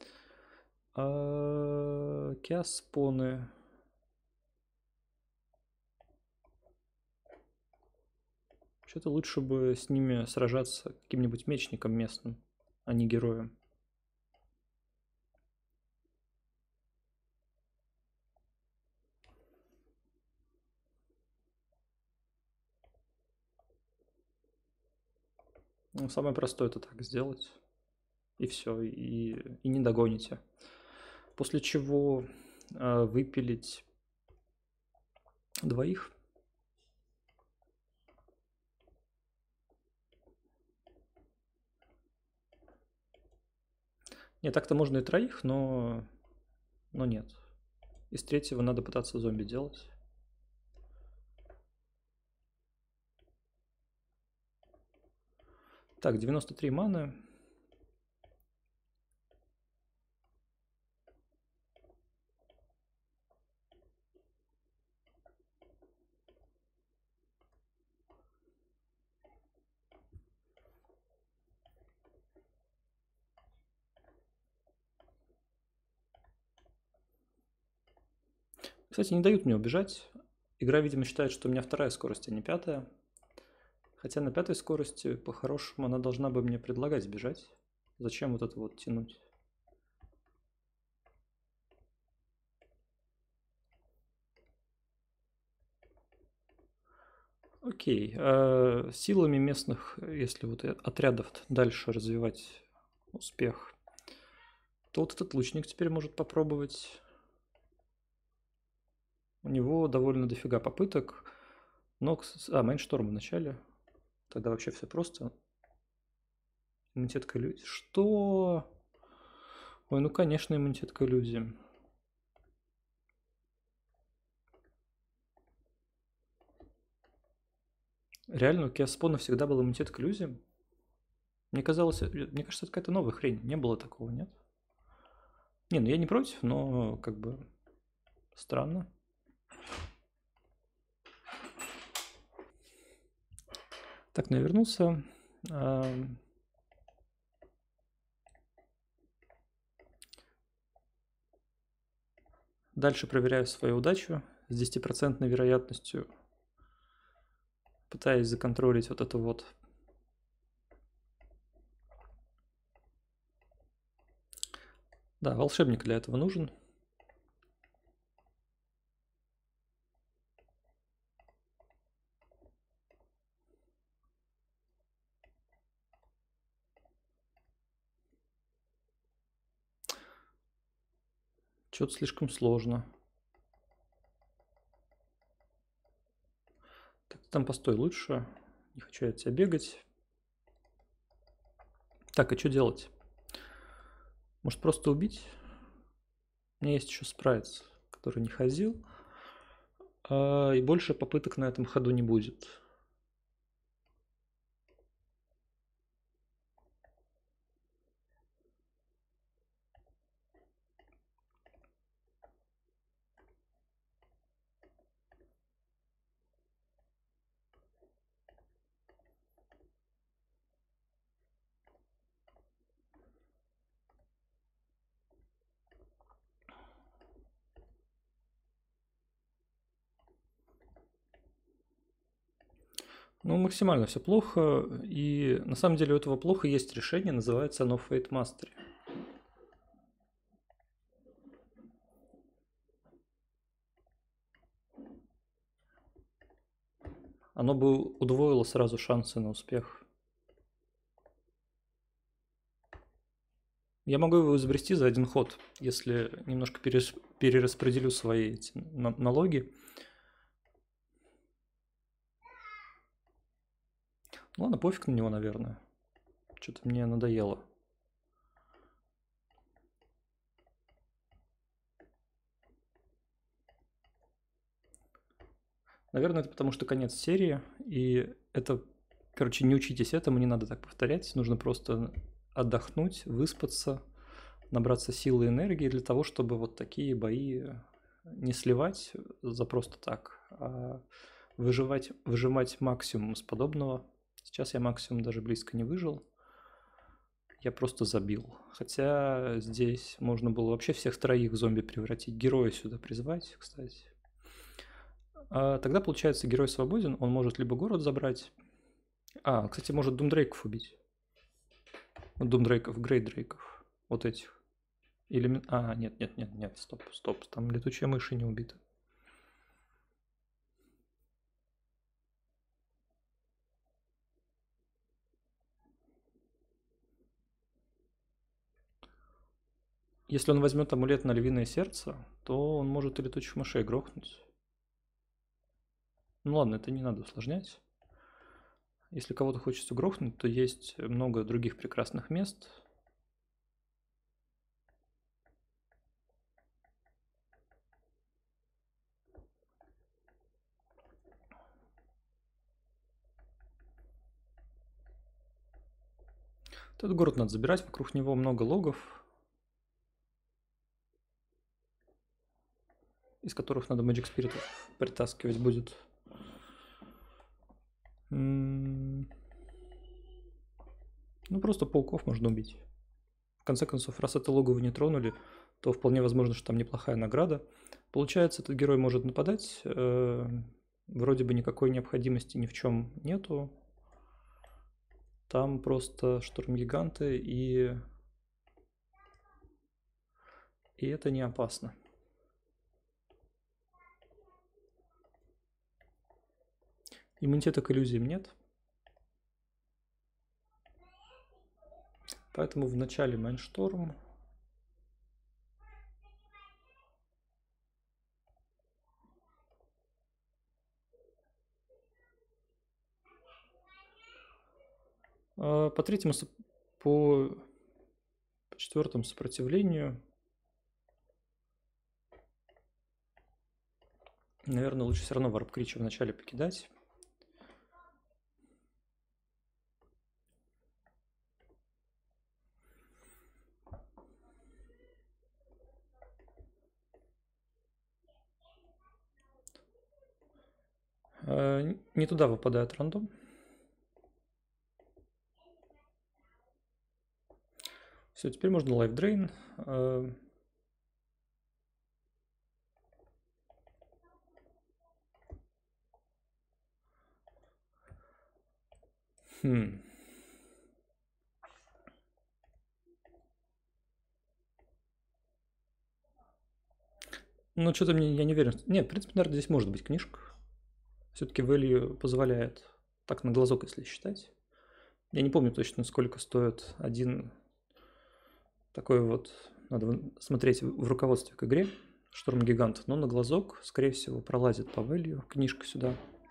Киаспоны. Что-то лучше бы с ними сражаться каким-нибудь мечником местным, а не героем. Ну, самое простое — это так сделать. И все, и не догоните. После чего выпилить двоих. Не, так-то можно и троих, но нет. Из третьего надо пытаться зомби делать. Так, 93 маны. Кстати, не дают мне убежать. Игра, видимо, считает, что у меня вторая скорость, а не пятая. Хотя на пятой скорости, по-хорошему, она должна бы мне предлагать сбежать. Зачем вот это вот тянуть? Окей. Силами местных, если вот отрядов дальше развивать успех, то вот этот лучник теперь может попробовать. У него довольно дофига попыток. Но... Майншторм в начале. Тогда вообще все просто. Иммунитет к иллюзии. Что? Ой, ну конечно, иммунитет к иллюзиям. Реально, у Киаспона всегда был иммунитет к иллюзиям? Мне кажется, это какая-то новая хрень. Не было такого, нет? Не, ну я не против, но как бы странно. Так, ну я вернулся. Дальше проверяю свою удачу с 10% вероятностью. Пытаюсь законтролить вот это вот. Да, волшебник для этого нужен. Что-то слишком сложно. Так, там постой лучше. Не хочу я от тебя бегать. Так, а что делать? Может просто убить? У меня есть еще спрайц, который не хазил. И больше попыток на этом ходу не будет. Ну, максимально все плохо. И на самом деле у этого плохо есть решение, называется оно Fate Mastery. Оно бы удвоило сразу шансы на успех. Я могу его изобрести за один ход, если немножко перераспределю свои эти налоги. Ну ладно, пофиг на него, наверное. Что-то мне надоело. Наверное, это потому что конец серии, и это, короче, не учитесь этому, не надо так повторять. Нужно просто отдохнуть, выспаться, набраться силы и энергии для того, чтобы вот такие бои не сливать за просто так, а выжимать максимум из подобного. Сейчас я максимум даже близко не выжил. Я просто забил. Хотя здесь можно было вообще всех троих в зомби превратить. Героя сюда призвать, кстати. Тогда, получается, герой свободен. Он может либо город забрать. Кстати, может Думдрейков убить. Думдрейков, Грейдрейков. Вот этих. Или... нет, стоп. Там летучие мыши не убиты. Если он возьмет амулет на львиное сердце, то он может и летучих мышей грохнуть. Ну ладно, это не надо усложнять. Если кого-то хочется грохнуть, то есть много других прекрасных мест. Этот город надо забирать, вокруг него много логов, из которых надо Magic Spirit притаскивать будет. Ну, просто пауков можно убить. В конце концов, раз это логово не тронули, то вполне возможно, что там неплохая награда. Получается, этот герой может нападать. Вроде бы никакой необходимости ни в чем нету. Там просто штурм-гиганты, и это не опасно. Иммунитета к иллюзиям нет. Поэтому в начале Майншторм. По третьему, по четвертому сопротивлению, наверное, лучше все равно Варп Крича в начале покидать. Не туда выпадает рандом. Все, теперь можно лайфдрейн. Ну, что-то я не уверен. Нет, в принципе, наверное, здесь может быть книжка. Все-таки value позволяет. Так, на глазок, если считать. Я не помню точно, сколько стоит один такой вот. Надо смотреть в руководстве к игре. Штурм-гигант. Но на глазок, скорее всего, пролазит по value. Книжка сюда.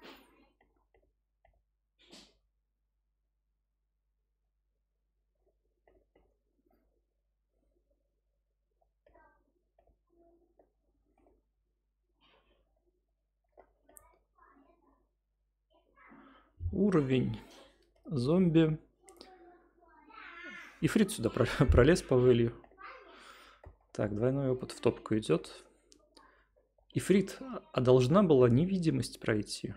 Уровень. Зомби. Ифрит сюда пролез по value. Так, двойной опыт в топку идет. Ифрит, а должна была невидимость пройти?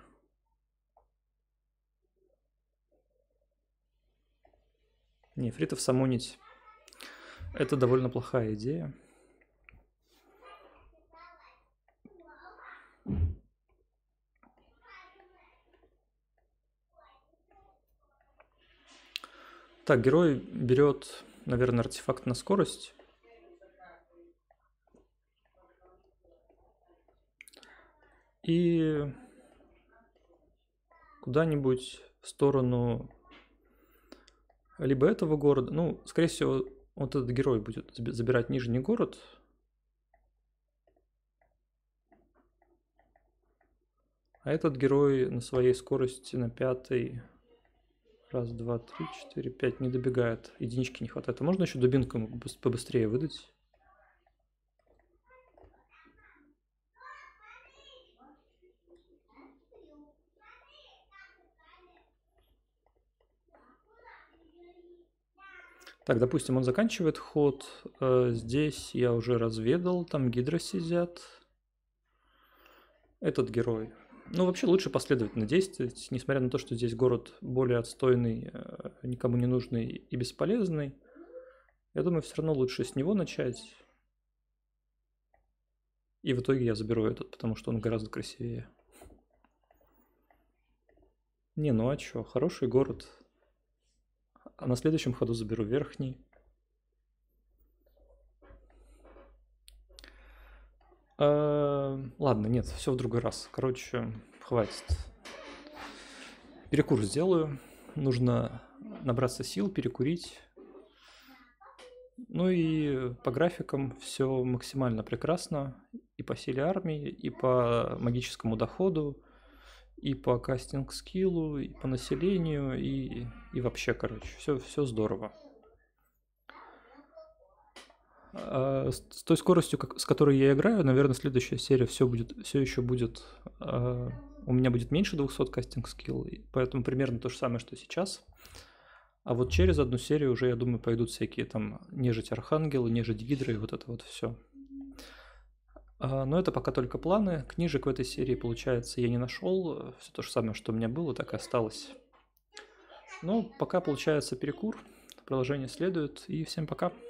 Не, ифритов самонить. Это довольно плохая идея. Так, герой берет, наверное, артефакт на скорость. И куда-нибудь в сторону либо этого города. Ну, скорее всего, вот этот герой будет забирать нижний город. А этот герой на своей скорости на 5. Раз, два, три, 4, 5 не добегает. Единички не хватает. А можно еще дубинку побыстрее выдать? Так, допустим, он заканчивает ход. Здесь я уже разведал. Там гидры сидят. Этот герой. Ну, вообще лучше последовательно действовать, несмотря на то, что здесь город более отстойный, никому не нужный и бесполезный. Я думаю, все равно лучше с него начать. И в итоге я заберу этот, потому что он гораздо красивее. Не, ну а чё, хороший город. А на следующем ходу заберу верхний. Ладно, нет, все в другой раз. Короче, хватит. Перекур сделаю. Нужно набраться сил, перекурить. Ну и по графикам все максимально прекрасно. И по силе армии, и по магическому доходу, и по кастинг-скиллу, и по населению, и вообще, короче, все здорово. С той скоростью, с которой я играю, наверное, следующая серия все еще будет. У меня будет меньше 200 кастинг скилл, поэтому примерно то же самое, что сейчас. А вот через одну серию уже, я думаю, пойдут всякие там нежить архангелы, нежить гидры и вот это вот все. Но это пока только планы. Книжек в этой серии, получается, я не нашел. Все то же самое, что у меня было, так и осталось. Ну, пока получается перекур. Продолжение следует. И всем пока.